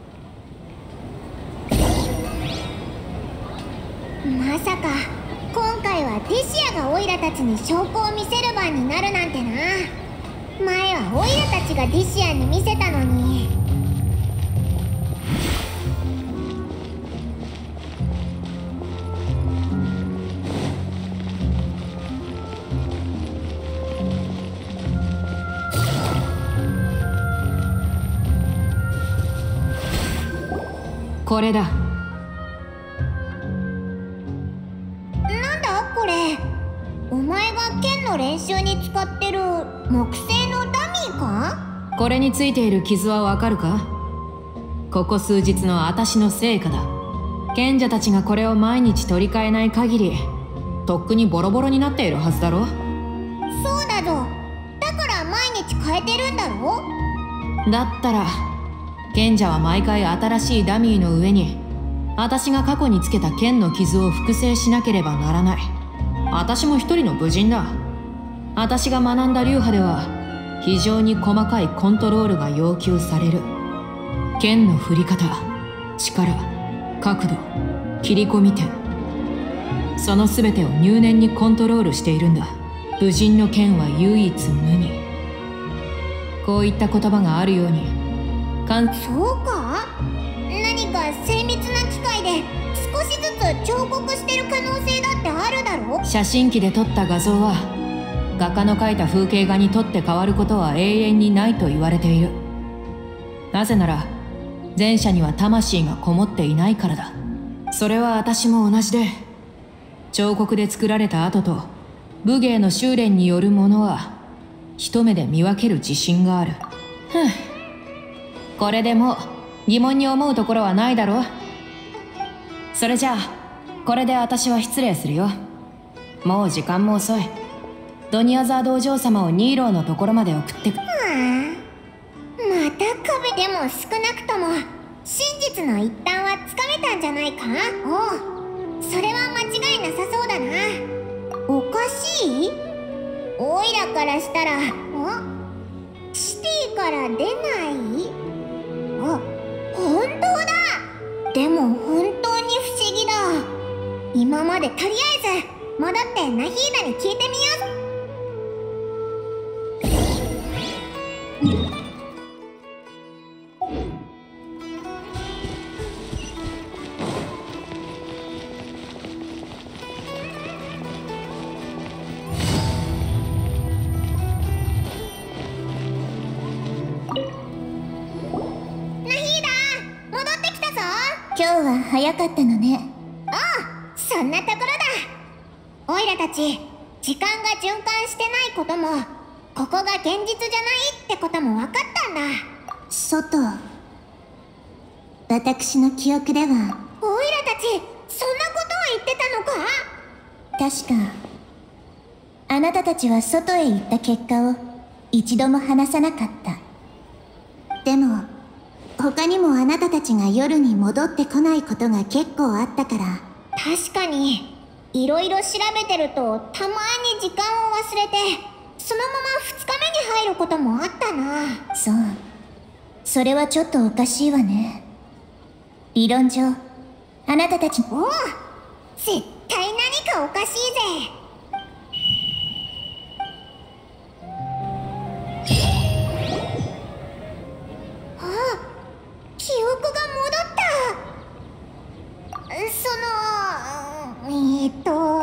さか今回はディシアがオイラたちに証拠を見せる番になるなんてな。前はオイラたちがディシアに見せたのに。 これだ。 なんだこれ。お前が剣の練習に使ってる木製のダミーか？ これについている傷はわかるか？ここ数日の私の成果だ。賢者たちがこれを毎日取り替えない限り、とっくにボロボロになっているはずだろ。 そうだぞ。だから毎日変えてるんだろ。 だったら賢者は毎回新しいダミーの上に私が過去につけた剣の傷を複製しなければならない。私も一人の武人だ。私が学んだ流派では非常に細かいコントロールが要求される。剣の振り方、力、角度、切り込み点、その全てを入念にコントロールしているんだ。武人の剣は唯一無二。こういった言葉があるように、 そうか？何か精密な機械で少しずつ彫刻してる可能性だってあるだろ？ 写真機で撮った画像は画家の描いた風景画にとって変わることは永遠にないと言われている。なぜなら前者には魂がこもっていないからだ。それは私も同じで、彫刻で作られた跡と武芸の修練によるものは一目で見分ける自信がある。これでもう疑問に思うところはないだろう。それじゃあこれで私は失礼するよ。もう時間も遅い。ドニアザー道場様をニーローのところまで送ってく。 また壁でも少なくとも真実の一端はつかめたんじゃないか？おう、それは間違いなさそうだな。おかしい？オイラからしたら、シティから出ない？あ、本当だ。でも本当に不思議だ。今までとりあえず戻ってナヒーダに聞いてみよう。 今日は早かったのね。ああ、そんなところだ。オイラたち時間が循環してないことも、ここが現実じゃないってことも分かったんだ。外、私の記憶ではオイラたちそんなことを言ってたのか。確かあなたたちは外へ行った結果を一度も話さなかった。でも他にもあなたたちが夜に戻ってこないことが結構あったから。確かにいろいろ調べてるとたまに時間を忘れてそのまま2日目に入ることもあったな。そう、それはちょっとおかしいわね。理論上あなたたち、おお、絶対何かおかしいぜ。記憶が戻った。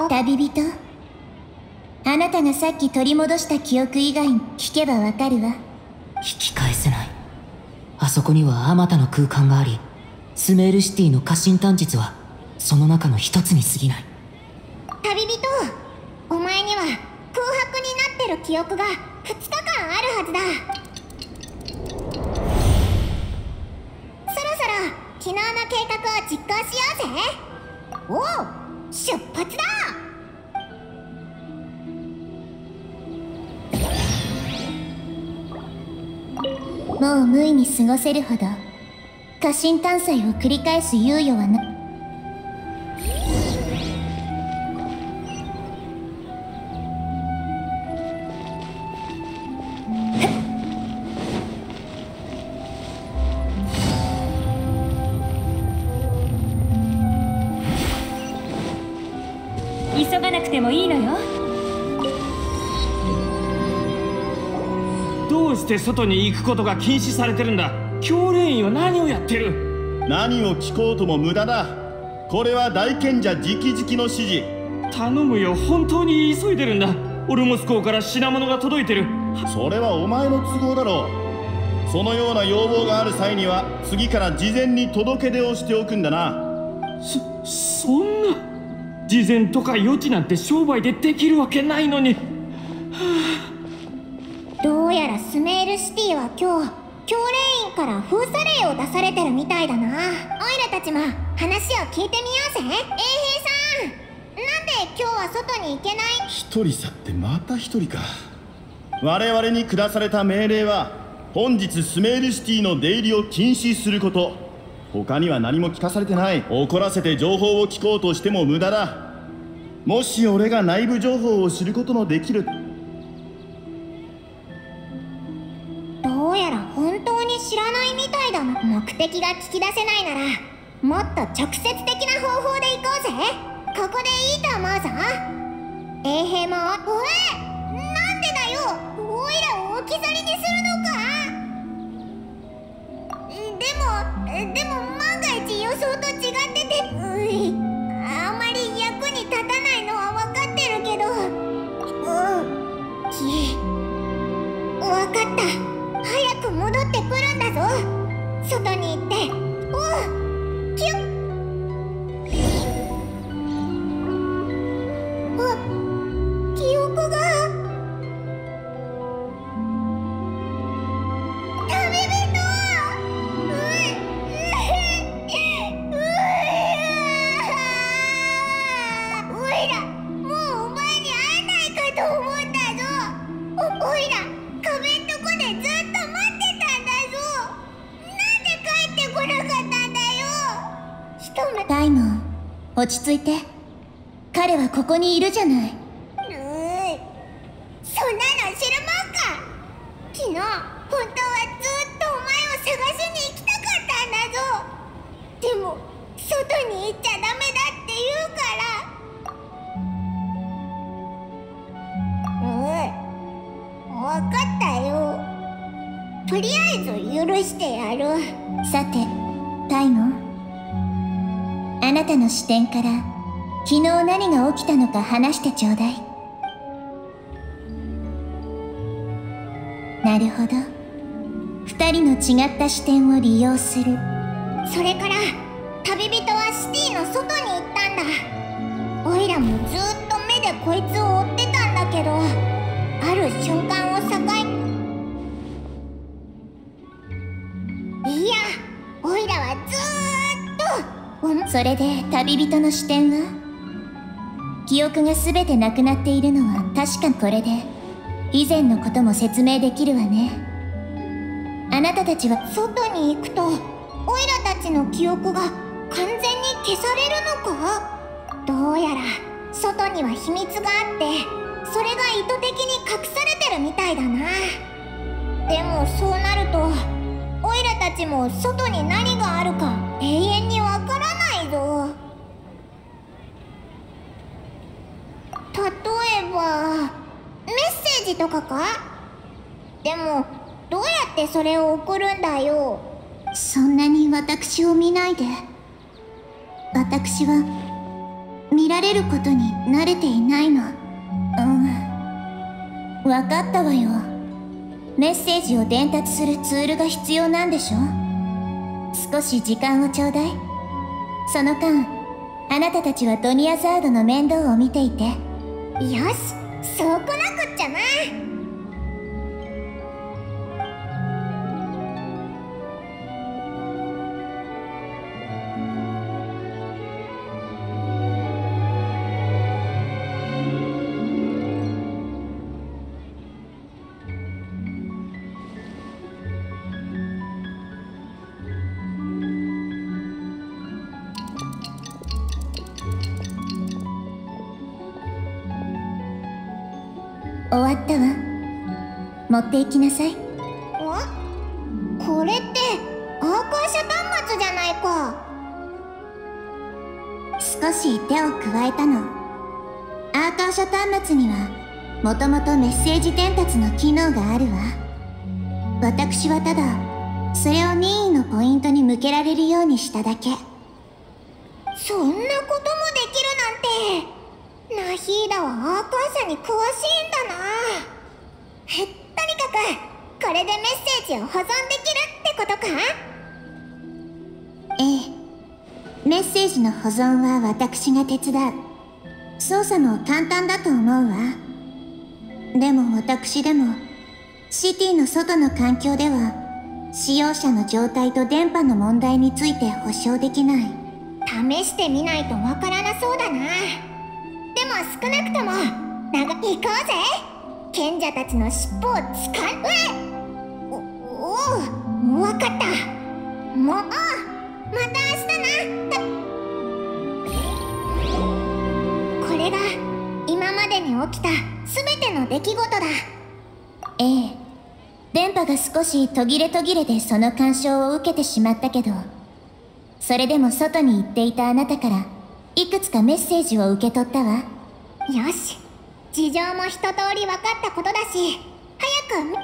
旅人、あなたがさっき取り戻した記憶以外に聞けばわかるわ。 引き返せない。あそこにはあまたの空間があり、スメールシティの家臣探術はその中の一つに過ぎない。 旅人、お前には空白になってる記憶が2日間あるはずだ。そろそろ昨日の計画を実行しようぜ。おう、出発だ。もう無意に過ごせるほど家臣探査を繰り返す猶予はな。 急がなくてもいいのよ。 どうして外に行くことが禁止されてるんだ。教練員は何をやってる。 何を聞こうとも無駄だ。これは大賢者直々の指示。 頼むよ、本当に急いでるんだ。オルモス港から品物が届いてる。 それはお前の都合だろう。そのような要望がある際には次から事前に届け出をしておくんだな。 そんな事前とか予知なんて商売でできるわけないのに。 どうやらスメールシティは今日教練員から封鎖令を出されてるみたいだな。オイラたちも話を聞いてみようぜ。衛兵さん、なんで今日は外に行けない？ 一人去ってまた一人か。我々に下された命令は本日スメールシティの出入りを禁止すること。他には何も聞かされてない。怒らせて情報を聞こうとしても無駄だ。もし俺が内部情報を知ることのできる。 どうやら本当に知らないみたいだな。目的が聞き出せないならもっと直接的な方法で行こうぜ。ここでいいと思うぞ。衛兵も、なんでだよ、オイラを置き去りにするのか。でも万が一予想と違ってて、あまり役に立たないのは分かってるけど。分かった。早く戻ってくるんだぞ。外に行って、キュッ。記憶が。旅人。おいら、もうお前に会えないかと思ったぞ。おいら、壁んとこでずっと待ってたんだぞ。なんで帰ってこなかったんだよ。タイモン、落ち着いて。彼はここにいるじゃない。そんなの知るもんか。昨日本当はずっとお前を探しに行きたかったんだぞ。でも外に行っちゃダメだって言うから。分かったよ。とりあえず許してやる。さてタイモン、あなたの視点から昨日何が起きたのか話してちょうだい。なるほど、2人の違った視点を利用する。それから旅人はシティの外に行ったんだ。オイラもずっと目でこいつを追ってたんだけど、ある瞬間を境に、いや、オイラはずーっと。 それで旅人の視点は、記憶が全てなくなっているのは確かにこれで以前のことも説明できるわね。あなたたちは外に行くとオイラたちの記憶が完全に消されるのか？どうやら外には秘密があって、それが意図的に隠されてるみたいだな。でもそうなるとオイラたちも外に何があるか永遠にわからないぞ。例えばメッセージとかか？でもどうやってそれを送るんだよ。 そんなに私を見ないで。私は見られることに慣れていないの。わかったわよ。メッセージを伝達するツールが必要なんでしょ？少し時間をちょうだい。その間あなたたちはドニアザードの面倒を見ていて。 よし、そうこなくっちゃな。 終わったわ。持って行きなさい。 これってアーカーシャ端末じゃないか。 少し手を加えたの。アーカーシャ端末にはもともとメッセージ伝達の機能があるわ。私はただそれを任意のポイントに向けられるようにしただけ。 そんなこともできるなんて。ナヒーダはアーカー社に詳しいんだな。とにかくこれでメッセージを保存できるってことか？ ええ、メッセージの保存は私が手伝う。操作も簡単だと思うわ。でも私でもシティの外の環境では使用者の状態と電波の問題について保証できない。 試してみないとわからなそうだな。でも少なくとも行こうぜ。賢者たちの尻尾をつかん。わかった。また明日な。これが今までに起きた全ての出来事だ。 ええ、電波が少し途切れ途切れでその干渉を受けてしまったけど、それでも外に行っていたあなたからいくつかメッセージを受け取ったわ。 よし、事情も一通り分かったことだし、早く。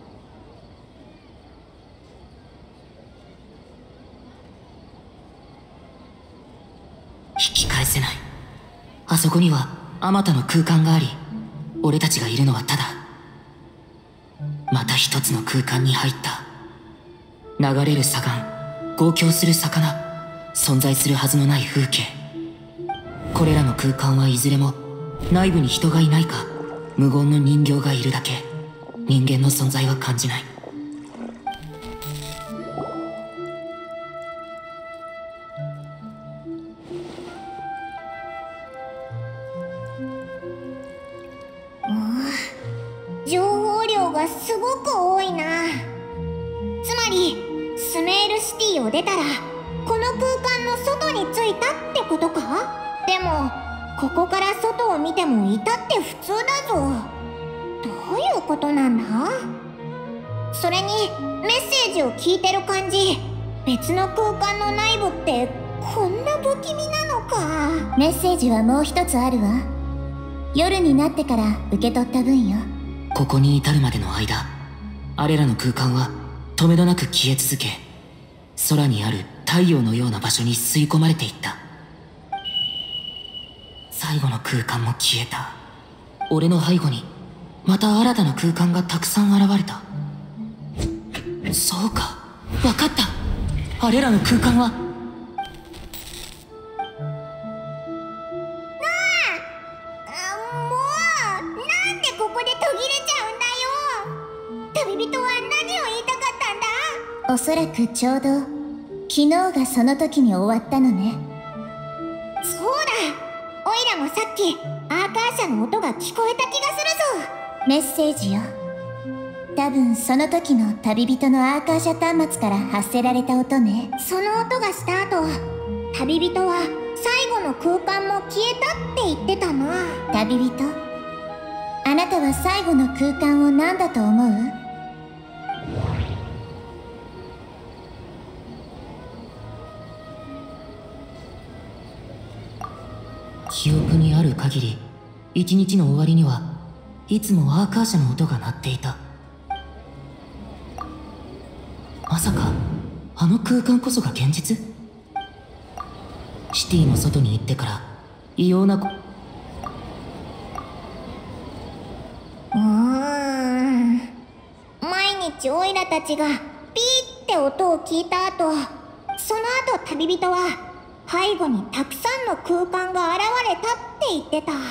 引き返せない。あそこにはあまたの空間があり、俺たちがいるのはただまた一つの空間に入った。流れる砂岩、号泣する魚、存在するはずのない風景。これらの空間はいずれも内部に人がいないか無言の人形がいるだけ。人間の存在は感じない。 情報量がすごく多いな。つまりスメールシティを出たらこの空間の外に着いたってことか？でもここから外を見ても至って普通だぞ。どういうことなんだ？それにメッセージを聞いてる感じ、別の空間の内部ってこんな不気味なのか。 メッセージはもう一つあるわ。夜になってから受け取った分よ。 ここに至るまでの間、あれらの空間は止めどなく消え続け、空にある太陽のような場所に吸い込まれていった。最後の空間も消えた。俺の背後にまた新たな空間がたくさん現れた。そうか、分かった。あれらの空間はそらくちょうど昨日がその時に終わったのね。そうだ、オイラもさっきアーカーシャの音が聞こえた気がするぞ。メッセージよ。多分その時の旅人のアーカーシャ端末から発せられた音ね。その音がした後、旅人は最後の空間も消えたって言ってたな。旅人、あなたは最後の空間を何だと思う？ 記憶にある限り、一日の終わりにはいつもアーカーシャの音が鳴っていた。まさかあの空間こそが現実？シティの外に行ってから異様な毎日オイラたちがピーって音を聞いた後、その後旅人は背後にたくさんの空間が現れたって言ってた。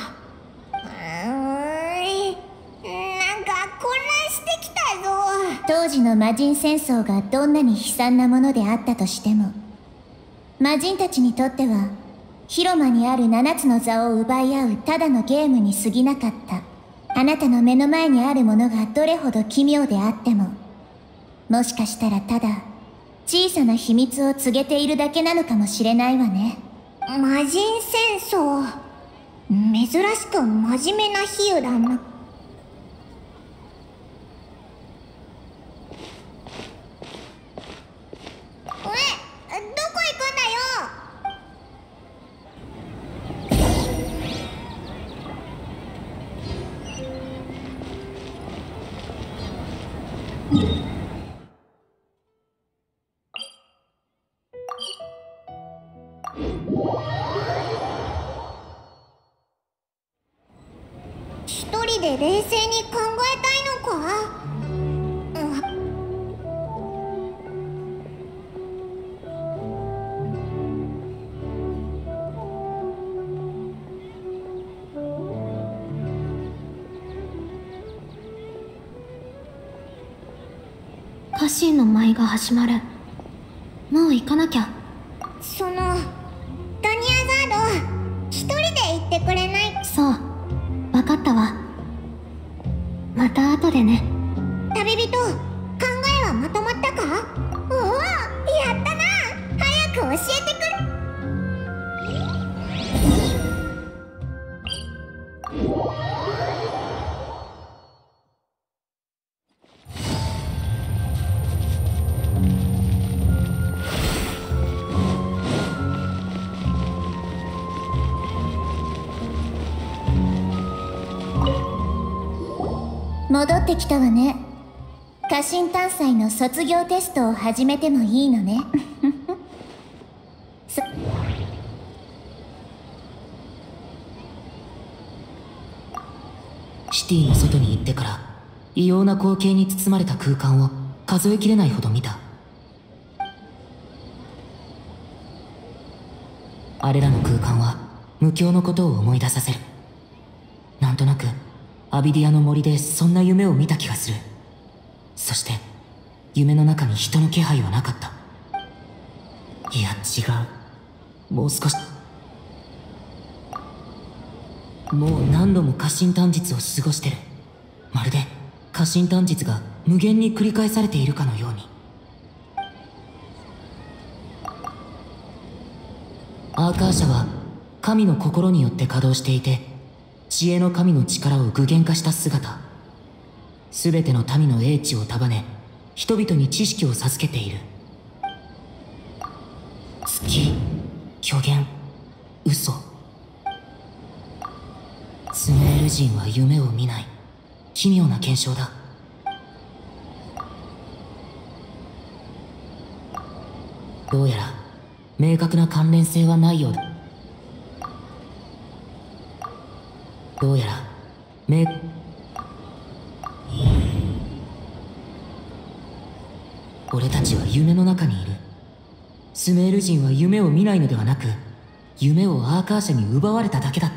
なんか混乱してきたぞ。当時の魔人戦争がどんなに悲惨なものであったとしても、魔人たちにとっては広間にある7つの座を奪い合うただのゲームに過ぎなかった。あなたの目の前にあるものがどれほど奇妙であっても、もしかしたらただ小さな秘密を告げているだけなのかもしれないわね。魔人戦争、珍しく真面目な比喩だな。どこ行くんだよ。一人で冷静に考えたいのか？ 家臣の舞が始まる。もう行かなきゃ。 その、ドニアザード、一人で行ってくれない？ そう、分かったわ。また後でね。 旅人、考えはまとまったか？おお、やったな。早く教えてくれ。戻ってきたわね。家臣探査の卒業テストを始めてもいいのね。 シティの外に行ってから異様な光景に包まれた空間を数えきれないほど見た。あれらの空間は無境のことを思い出させる。なんとなくアビディアの森でそんな夢を見た気がする。そして夢の中に人の気配はなかった。いや違う、もう少し。もう何度も家臣短日を過ごしてる。まるで家臣短日が無限に繰り返されているかのように。アーカーシャは神の心によって稼働していて、知恵の神の力を具現化した姿。すべての民の英知を束ね、人々に知識を授けている。月、虚言、嘘。スメール人は夢を見ない。奇妙な現象だ。どうやら明確な関連性はないようだ。どうやら俺たちは夢の中にいる。スメール人は夢を見ないのではなく、夢をアーカーシャに奪われただけだった。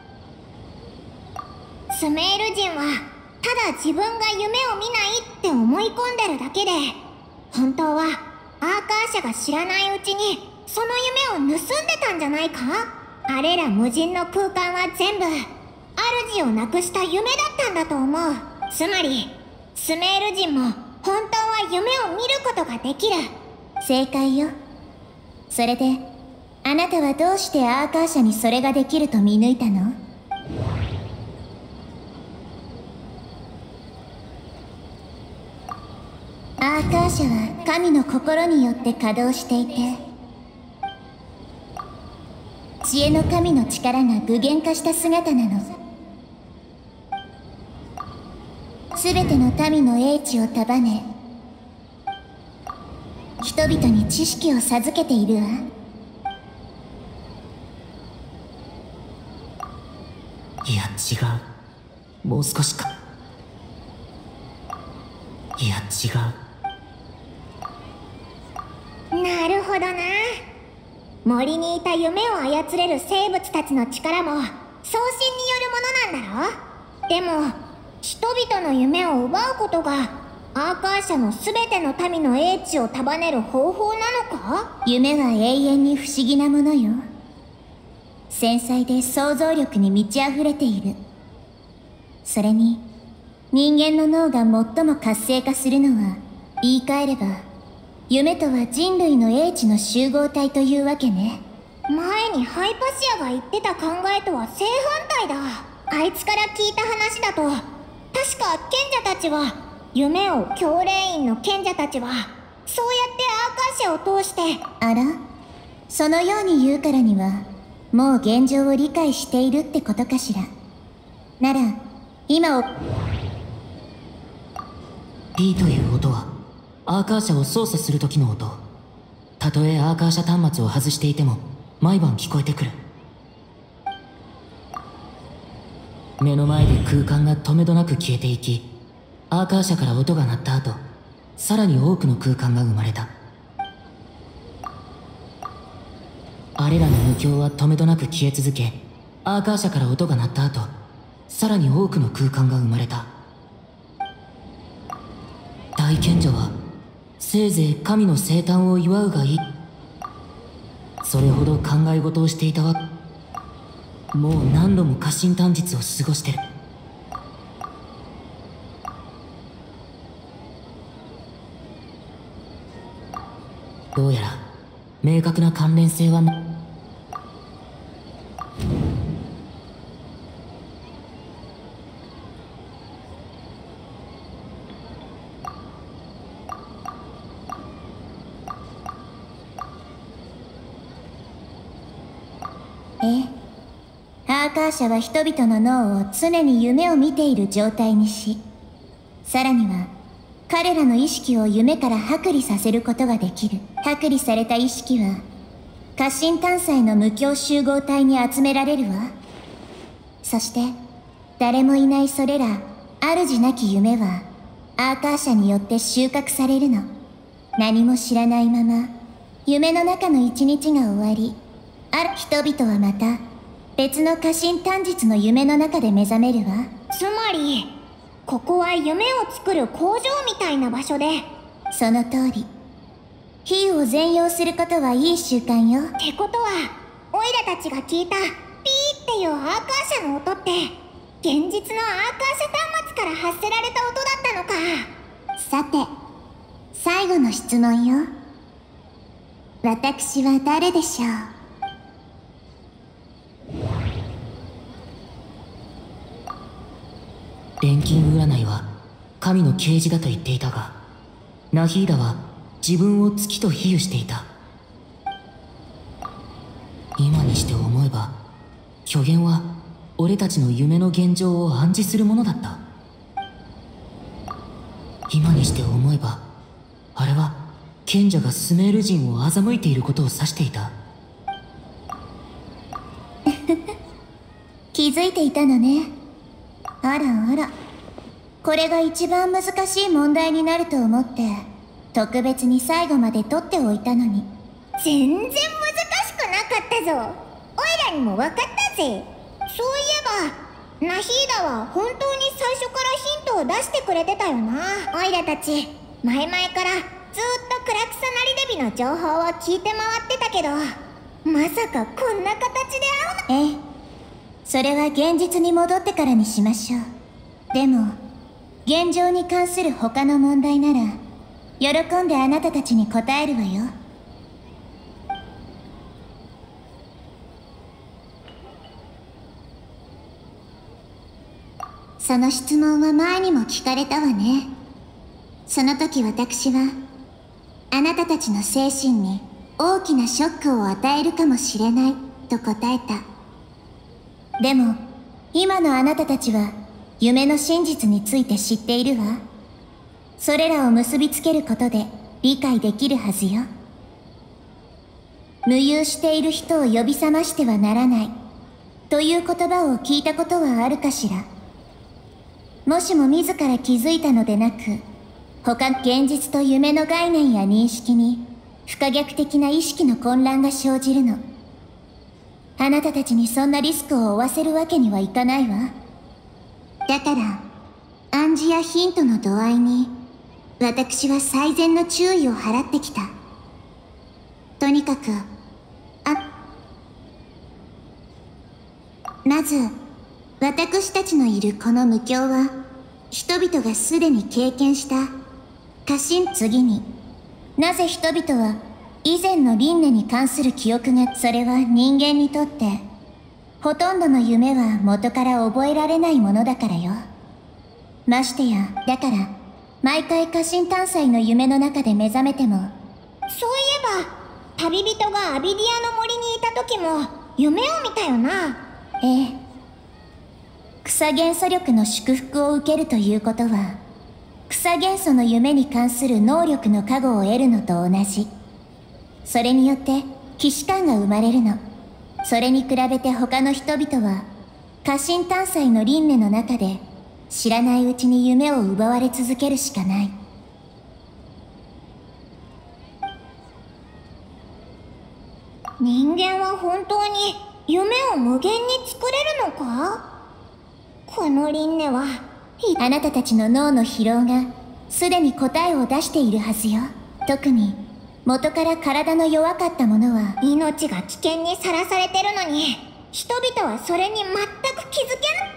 スメール人はただ自分が夢を見ないって思い込んでるだけで、 本当はアーカーシャが知らないうちにその夢を盗んでたんじゃないか。あれら無人の空間は全部主を亡くした夢だったんだと思う。つまりスメール人も本当は夢を見ることができる。 正解よ。それであなたはどうしてアーカーシャにそれができると見抜いたの？アーカーシャは神の心によって稼働していて、知恵の神の力が具現化した姿なの。すべての民の英知を束ね、人々に知識を授けているわ。 いや違う、もう少しか。いや違う。なるほどな。森にいた夢を操れる生物たちの力も送信によるものなんだろ。でも人々の夢を奪うことがアーカーシャのすべての民の英知を束ねる方法なのか？ 夢は永遠に不思議なものよ。繊細で想像力に満ち溢れている。それに人間の脳が最も活性化するのは、言い換えれば夢とは人類の英知の集合体というわけね。 前にハイパシアが言ってた考えとは正反対だ。あいつから聞いた話だと、確か賢者たちは夢を教霊院の賢者たちはそうやってアーカーシャを通して。 あら、そのように言うからにはもう現状を理解しているってことかしら。なら今を。 ピーという音はアーカーシャを操作する時の音。たとえアーカーシャ端末を外していても毎晩聞こえてくる。目の前で空間がとめどなく消えていき、アーカーシャから音が鳴った後、さらに多くの空間が生まれた。あれらの無境はとめどなく消え続け、アーカーシャから音が鳴った後、さらに多くの空間が生まれた。大賢者はせいぜい神の生誕を祝うがいい。それほど考え事をしていたわ。もう何度も家臣短日を過ごしてる。どうやら明確な関連性はアーカーシャは人々の脳を常に夢を見ている状態にし、さらには彼らの意識を夢から剥離させることができる。剥離された意識は家臣探査の無境集合体に集められるわ。そして誰もいないそれら主なき夢はアーカーシャによって収穫されるの。何も知らないまま夢の中の一日が終わり、ある人々はまた別の家臣短日の夢の中で目覚めるわ。 つまりここは夢を作る工場みたいな場所で。 その通り。比喩を善用することはいい習慣よ。 ってことはオイラたちが聞いたピーっていうアーカーシャの音って現実のアーカーシャ端末から発せられた音だったのか。 さて最後の質問よ。私は誰でしょう？ 錬金占いは神の啓示だと言っていたが、ナヒーダは自分を月と比喩していた。今にして思えば虚言は俺たちの夢の現状を暗示するものだった。今にして思えばあれは賢者がスメール人を欺いていることを指していた。 気づいていたのね。あらあら、これが一番難しい問題になると思って特別に最後まで取っておいたのに。 全然難しくなかったぞ。オイラにも分かったぜ。そういえばナヒーダは本当に最初からヒントを出してくれてたよな。オイラたち前々からずクラクサナリデビの情報を聞いて回ってたけど、まさかこんな形で会うの。 ええ、それは現実に戻ってからにしましょう。でも現状に関する他の問題なら喜んであなたたちに答えるわよ。その質問は前にも聞かれたわね。その時私はあなたたちの精神に大きなショックを与えるかもしれないと答えた。でも今のあなたたちは夢の真実について知っているわ。それらを結びつけることで理解できるはずよ。無有している人を呼び覚ましてはならないという言葉を聞いたことはあるかしら。もしも自ら気づいたのでなく、現実と夢の概念や認識に不可逆的な意識の混乱が生じるの。あなたたちにそんなリスクを負わせるわけにはいかないわ。だから暗示やヒントの度合いに私は最善の注意を払ってきた。とにかくまず私たちのいるこの無境は人々がすでに経験した過信。次になぜ人々は以前の輪廻に関する記憶が、それは人間にとってほとんどの夢は元から覚えられないものだからよ。ましてやだから毎回過信探査の夢の中で目覚めても、 そういえば旅人がアビディアの森にいた時も夢を見たよな。 ええ、草元素力の祝福を受けるということは草元素の夢に関する能力の加護を得るのと同じ。それによって既視感が生まれるの。それに比べて他の人々は過信探査の輪廻の中で知らないうちに夢を奪われ続けるしかない。 人間は本当に夢を無限に作れるのか。この輪廻はあなたたちの脳の疲労がすでに答えを出しているはずよ。特に元から体の弱かった者は命が危険にさらされてるのに、人々はそれに全く気づけない。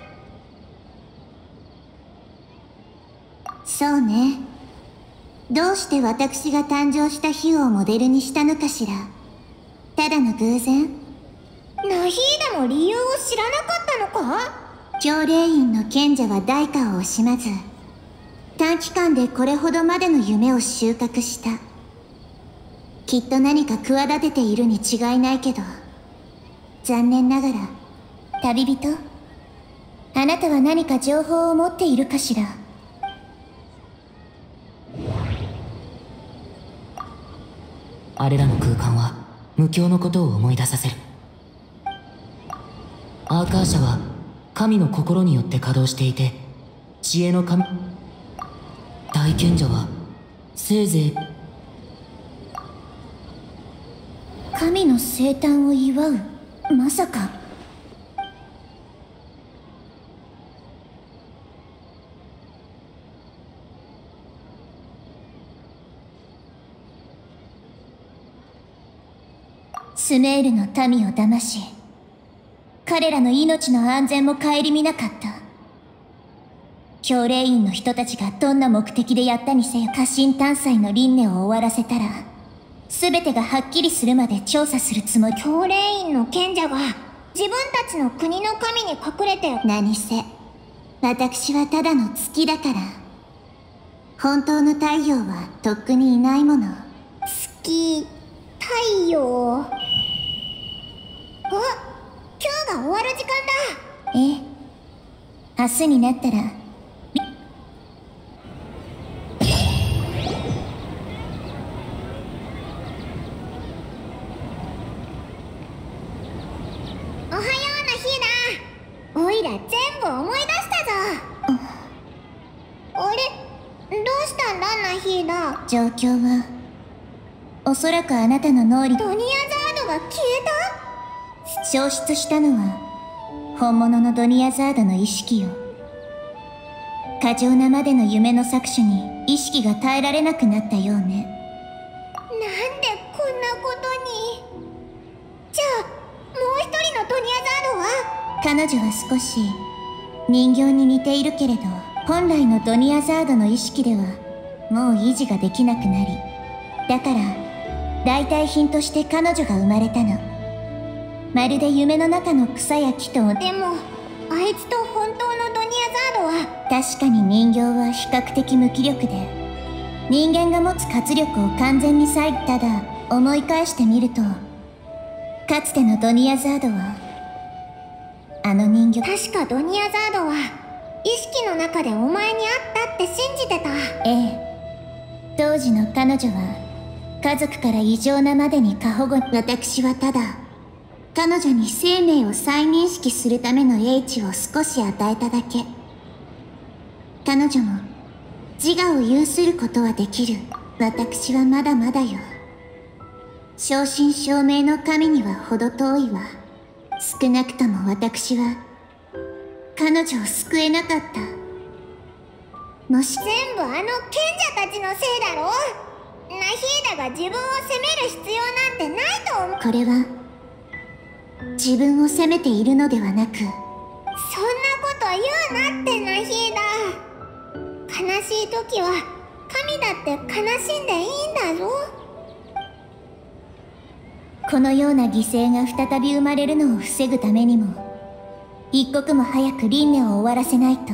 そうね。どうして私が誕生した日をモデルにしたのかしら。ただの偶然？ ナヒーダも理由を知らなかったのか？ 教霊院の賢者は代価を惜しまず短期間でこれほどまでの夢を収穫した。きっと何か企てているに違いないけど、残念ながら旅人、あなたは何か情報を持っているかしら。 あれらの空間は無境のことを思い出させる。アーカーシャは神の心によって稼働していて、知恵の神大賢者はせいぜい神の生誕を祝う。まさかスメールの民を騙し、彼らの命の安全も顧みなかった。教霊院の人たちがどんな目的でやったにせよ、過信探査の輪廻を終わらせたら全てがはっきりするまで調査するつもり。 教霊院の賢者が自分たちの国の神に隠れて。 何せ私はただの月だから。本当の太陽はとっくにいないもの。 月、太陽。あ、今日が終わる時間だ。 ええ、明日になったらおはようなヒーナ。おいら全部思い出したぞ。あれ、どうしたんだナヒーナ。 状況はおそらくあなたの脳裏。 ドニアザードが消えた。 消失したのは本物のドニアザードの意識よ。過剰なまでの夢の搾取に意識が耐えられなくなったようね。 ことに。じゃあもう一人のドニアザードは？ 彼女は少し人形に似ているけれど、本来のドニアザードの意識ではもう維持ができなくなり、だから代替品として彼女が生まれたの。まるで夢の中の草や木と。 でもあいつと本当のドニアザードは。 確かに人形は比較的無気力で、人間が持つ活力を完全に割いただ。思い返してみると、かつてのドニアザードはあの人形。 確かドニアザードは意識の中でお前に会ったって信じてた。 ええ、当時の彼女は家族から異常なまでに過保護。私はただ彼女に生命を再認識するための英知を少し与えただけ。彼女も自我を有することはできる。私はまだまだよ。正真正銘の神には程遠いわ。少なくとも私は彼女を救えなかった。もし全部あの賢者たちのせいだろ。ナヒーダが自分を責める必要なんてないと思う。 これは自分を責めているのではなく。 そんなこと言うなってナヒーダ。悲しい時は神だって悲しんでいいんだぞ。 このような犠牲が再び生まれるのを防ぐためにも、一刻も早く輪廻を終わらせないと。 だな。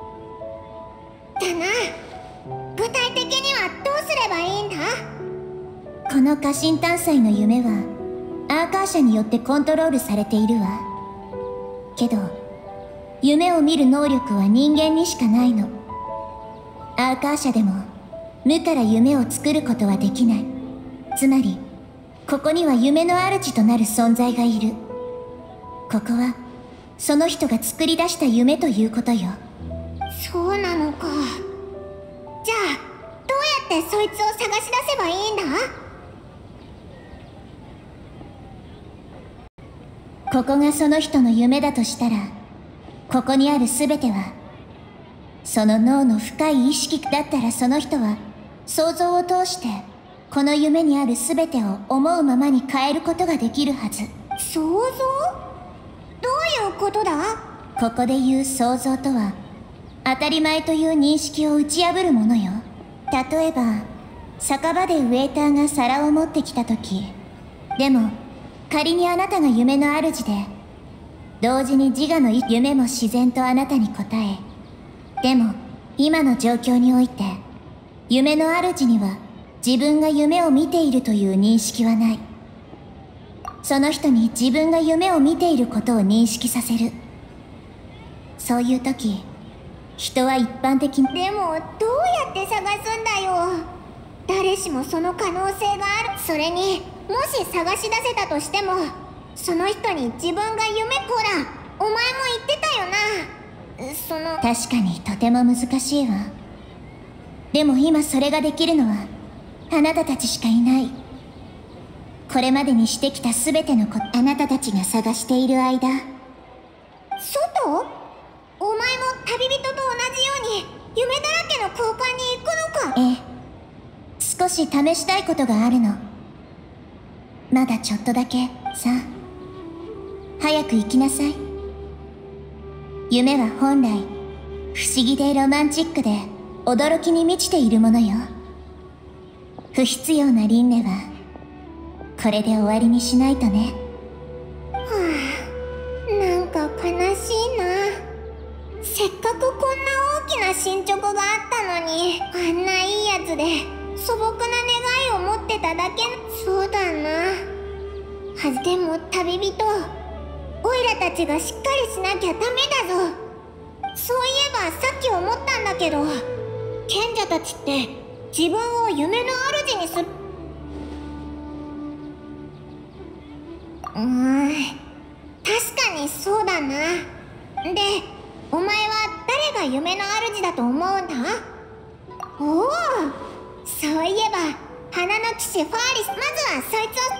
具体的にはどうすればいいんだ？ この家臣探査の夢はアーカー社によってコントロールされているわ。けど夢を見る能力は人間にしかないの。アーカー社でも無から夢を作ることはできない。つまりここには夢の主となる存在がいる。ここはその人が作り出した夢ということよ。 そうなのか。じゃあどうやってそいつを探し出せばいいんだ？ ここがその人の夢だとしたら、ここにある全てはその脳の深い意識だったら、その人は想像を通してこの夢にある全てを思うままに変えることができるはず。 想像？どういうことだ？ ここで言う想像とは、当たり前という認識を打ち破るものよ。例えば酒場でウェイターが皿を持ってきた時、でも仮にあなたが夢の主で、同時に自我の夢も自然とあなたに答え、でも今の状況において夢の主には自分が夢を見ているという認識はない。その人に自分が夢を見ていることを認識させる。そういう時、人は一般的に。 でもどうやって探すんだよ。誰しもその可能性がある。それにもし探し出せたとしても、その人に自分が夢こら、お前も言ってたよな。 確かにとても難しいわ。でも今それができるのはあなたたちしかいない。これまでにしてきた全てのこと、あなたたちが探している間。 外？お前も旅人と同じように夢だらけの空間に行くのか？ ええ、少し試したいことがあるの。まだちょっとだけ。さあ早く行きなさい。夢は本来不思議でロマンチックで驚きに満ちているものよ。不必要な輪廻はこれで終わりにしないとね。 なんか悲しいな。せっかくこんな大きな進捗があったのに、あんないいやつで素朴な願いを持ってただけ。そうだな。でも旅人、オイラたちがしっかりしなきゃダメだぞ。そういえばさっき思ったんだけど、賢者たちって自分を夢の主にする。確かにそうだな。で、お前は誰が夢の主だと思うんだ？おお、そういえば花の騎士ファーリス。まずはそいつを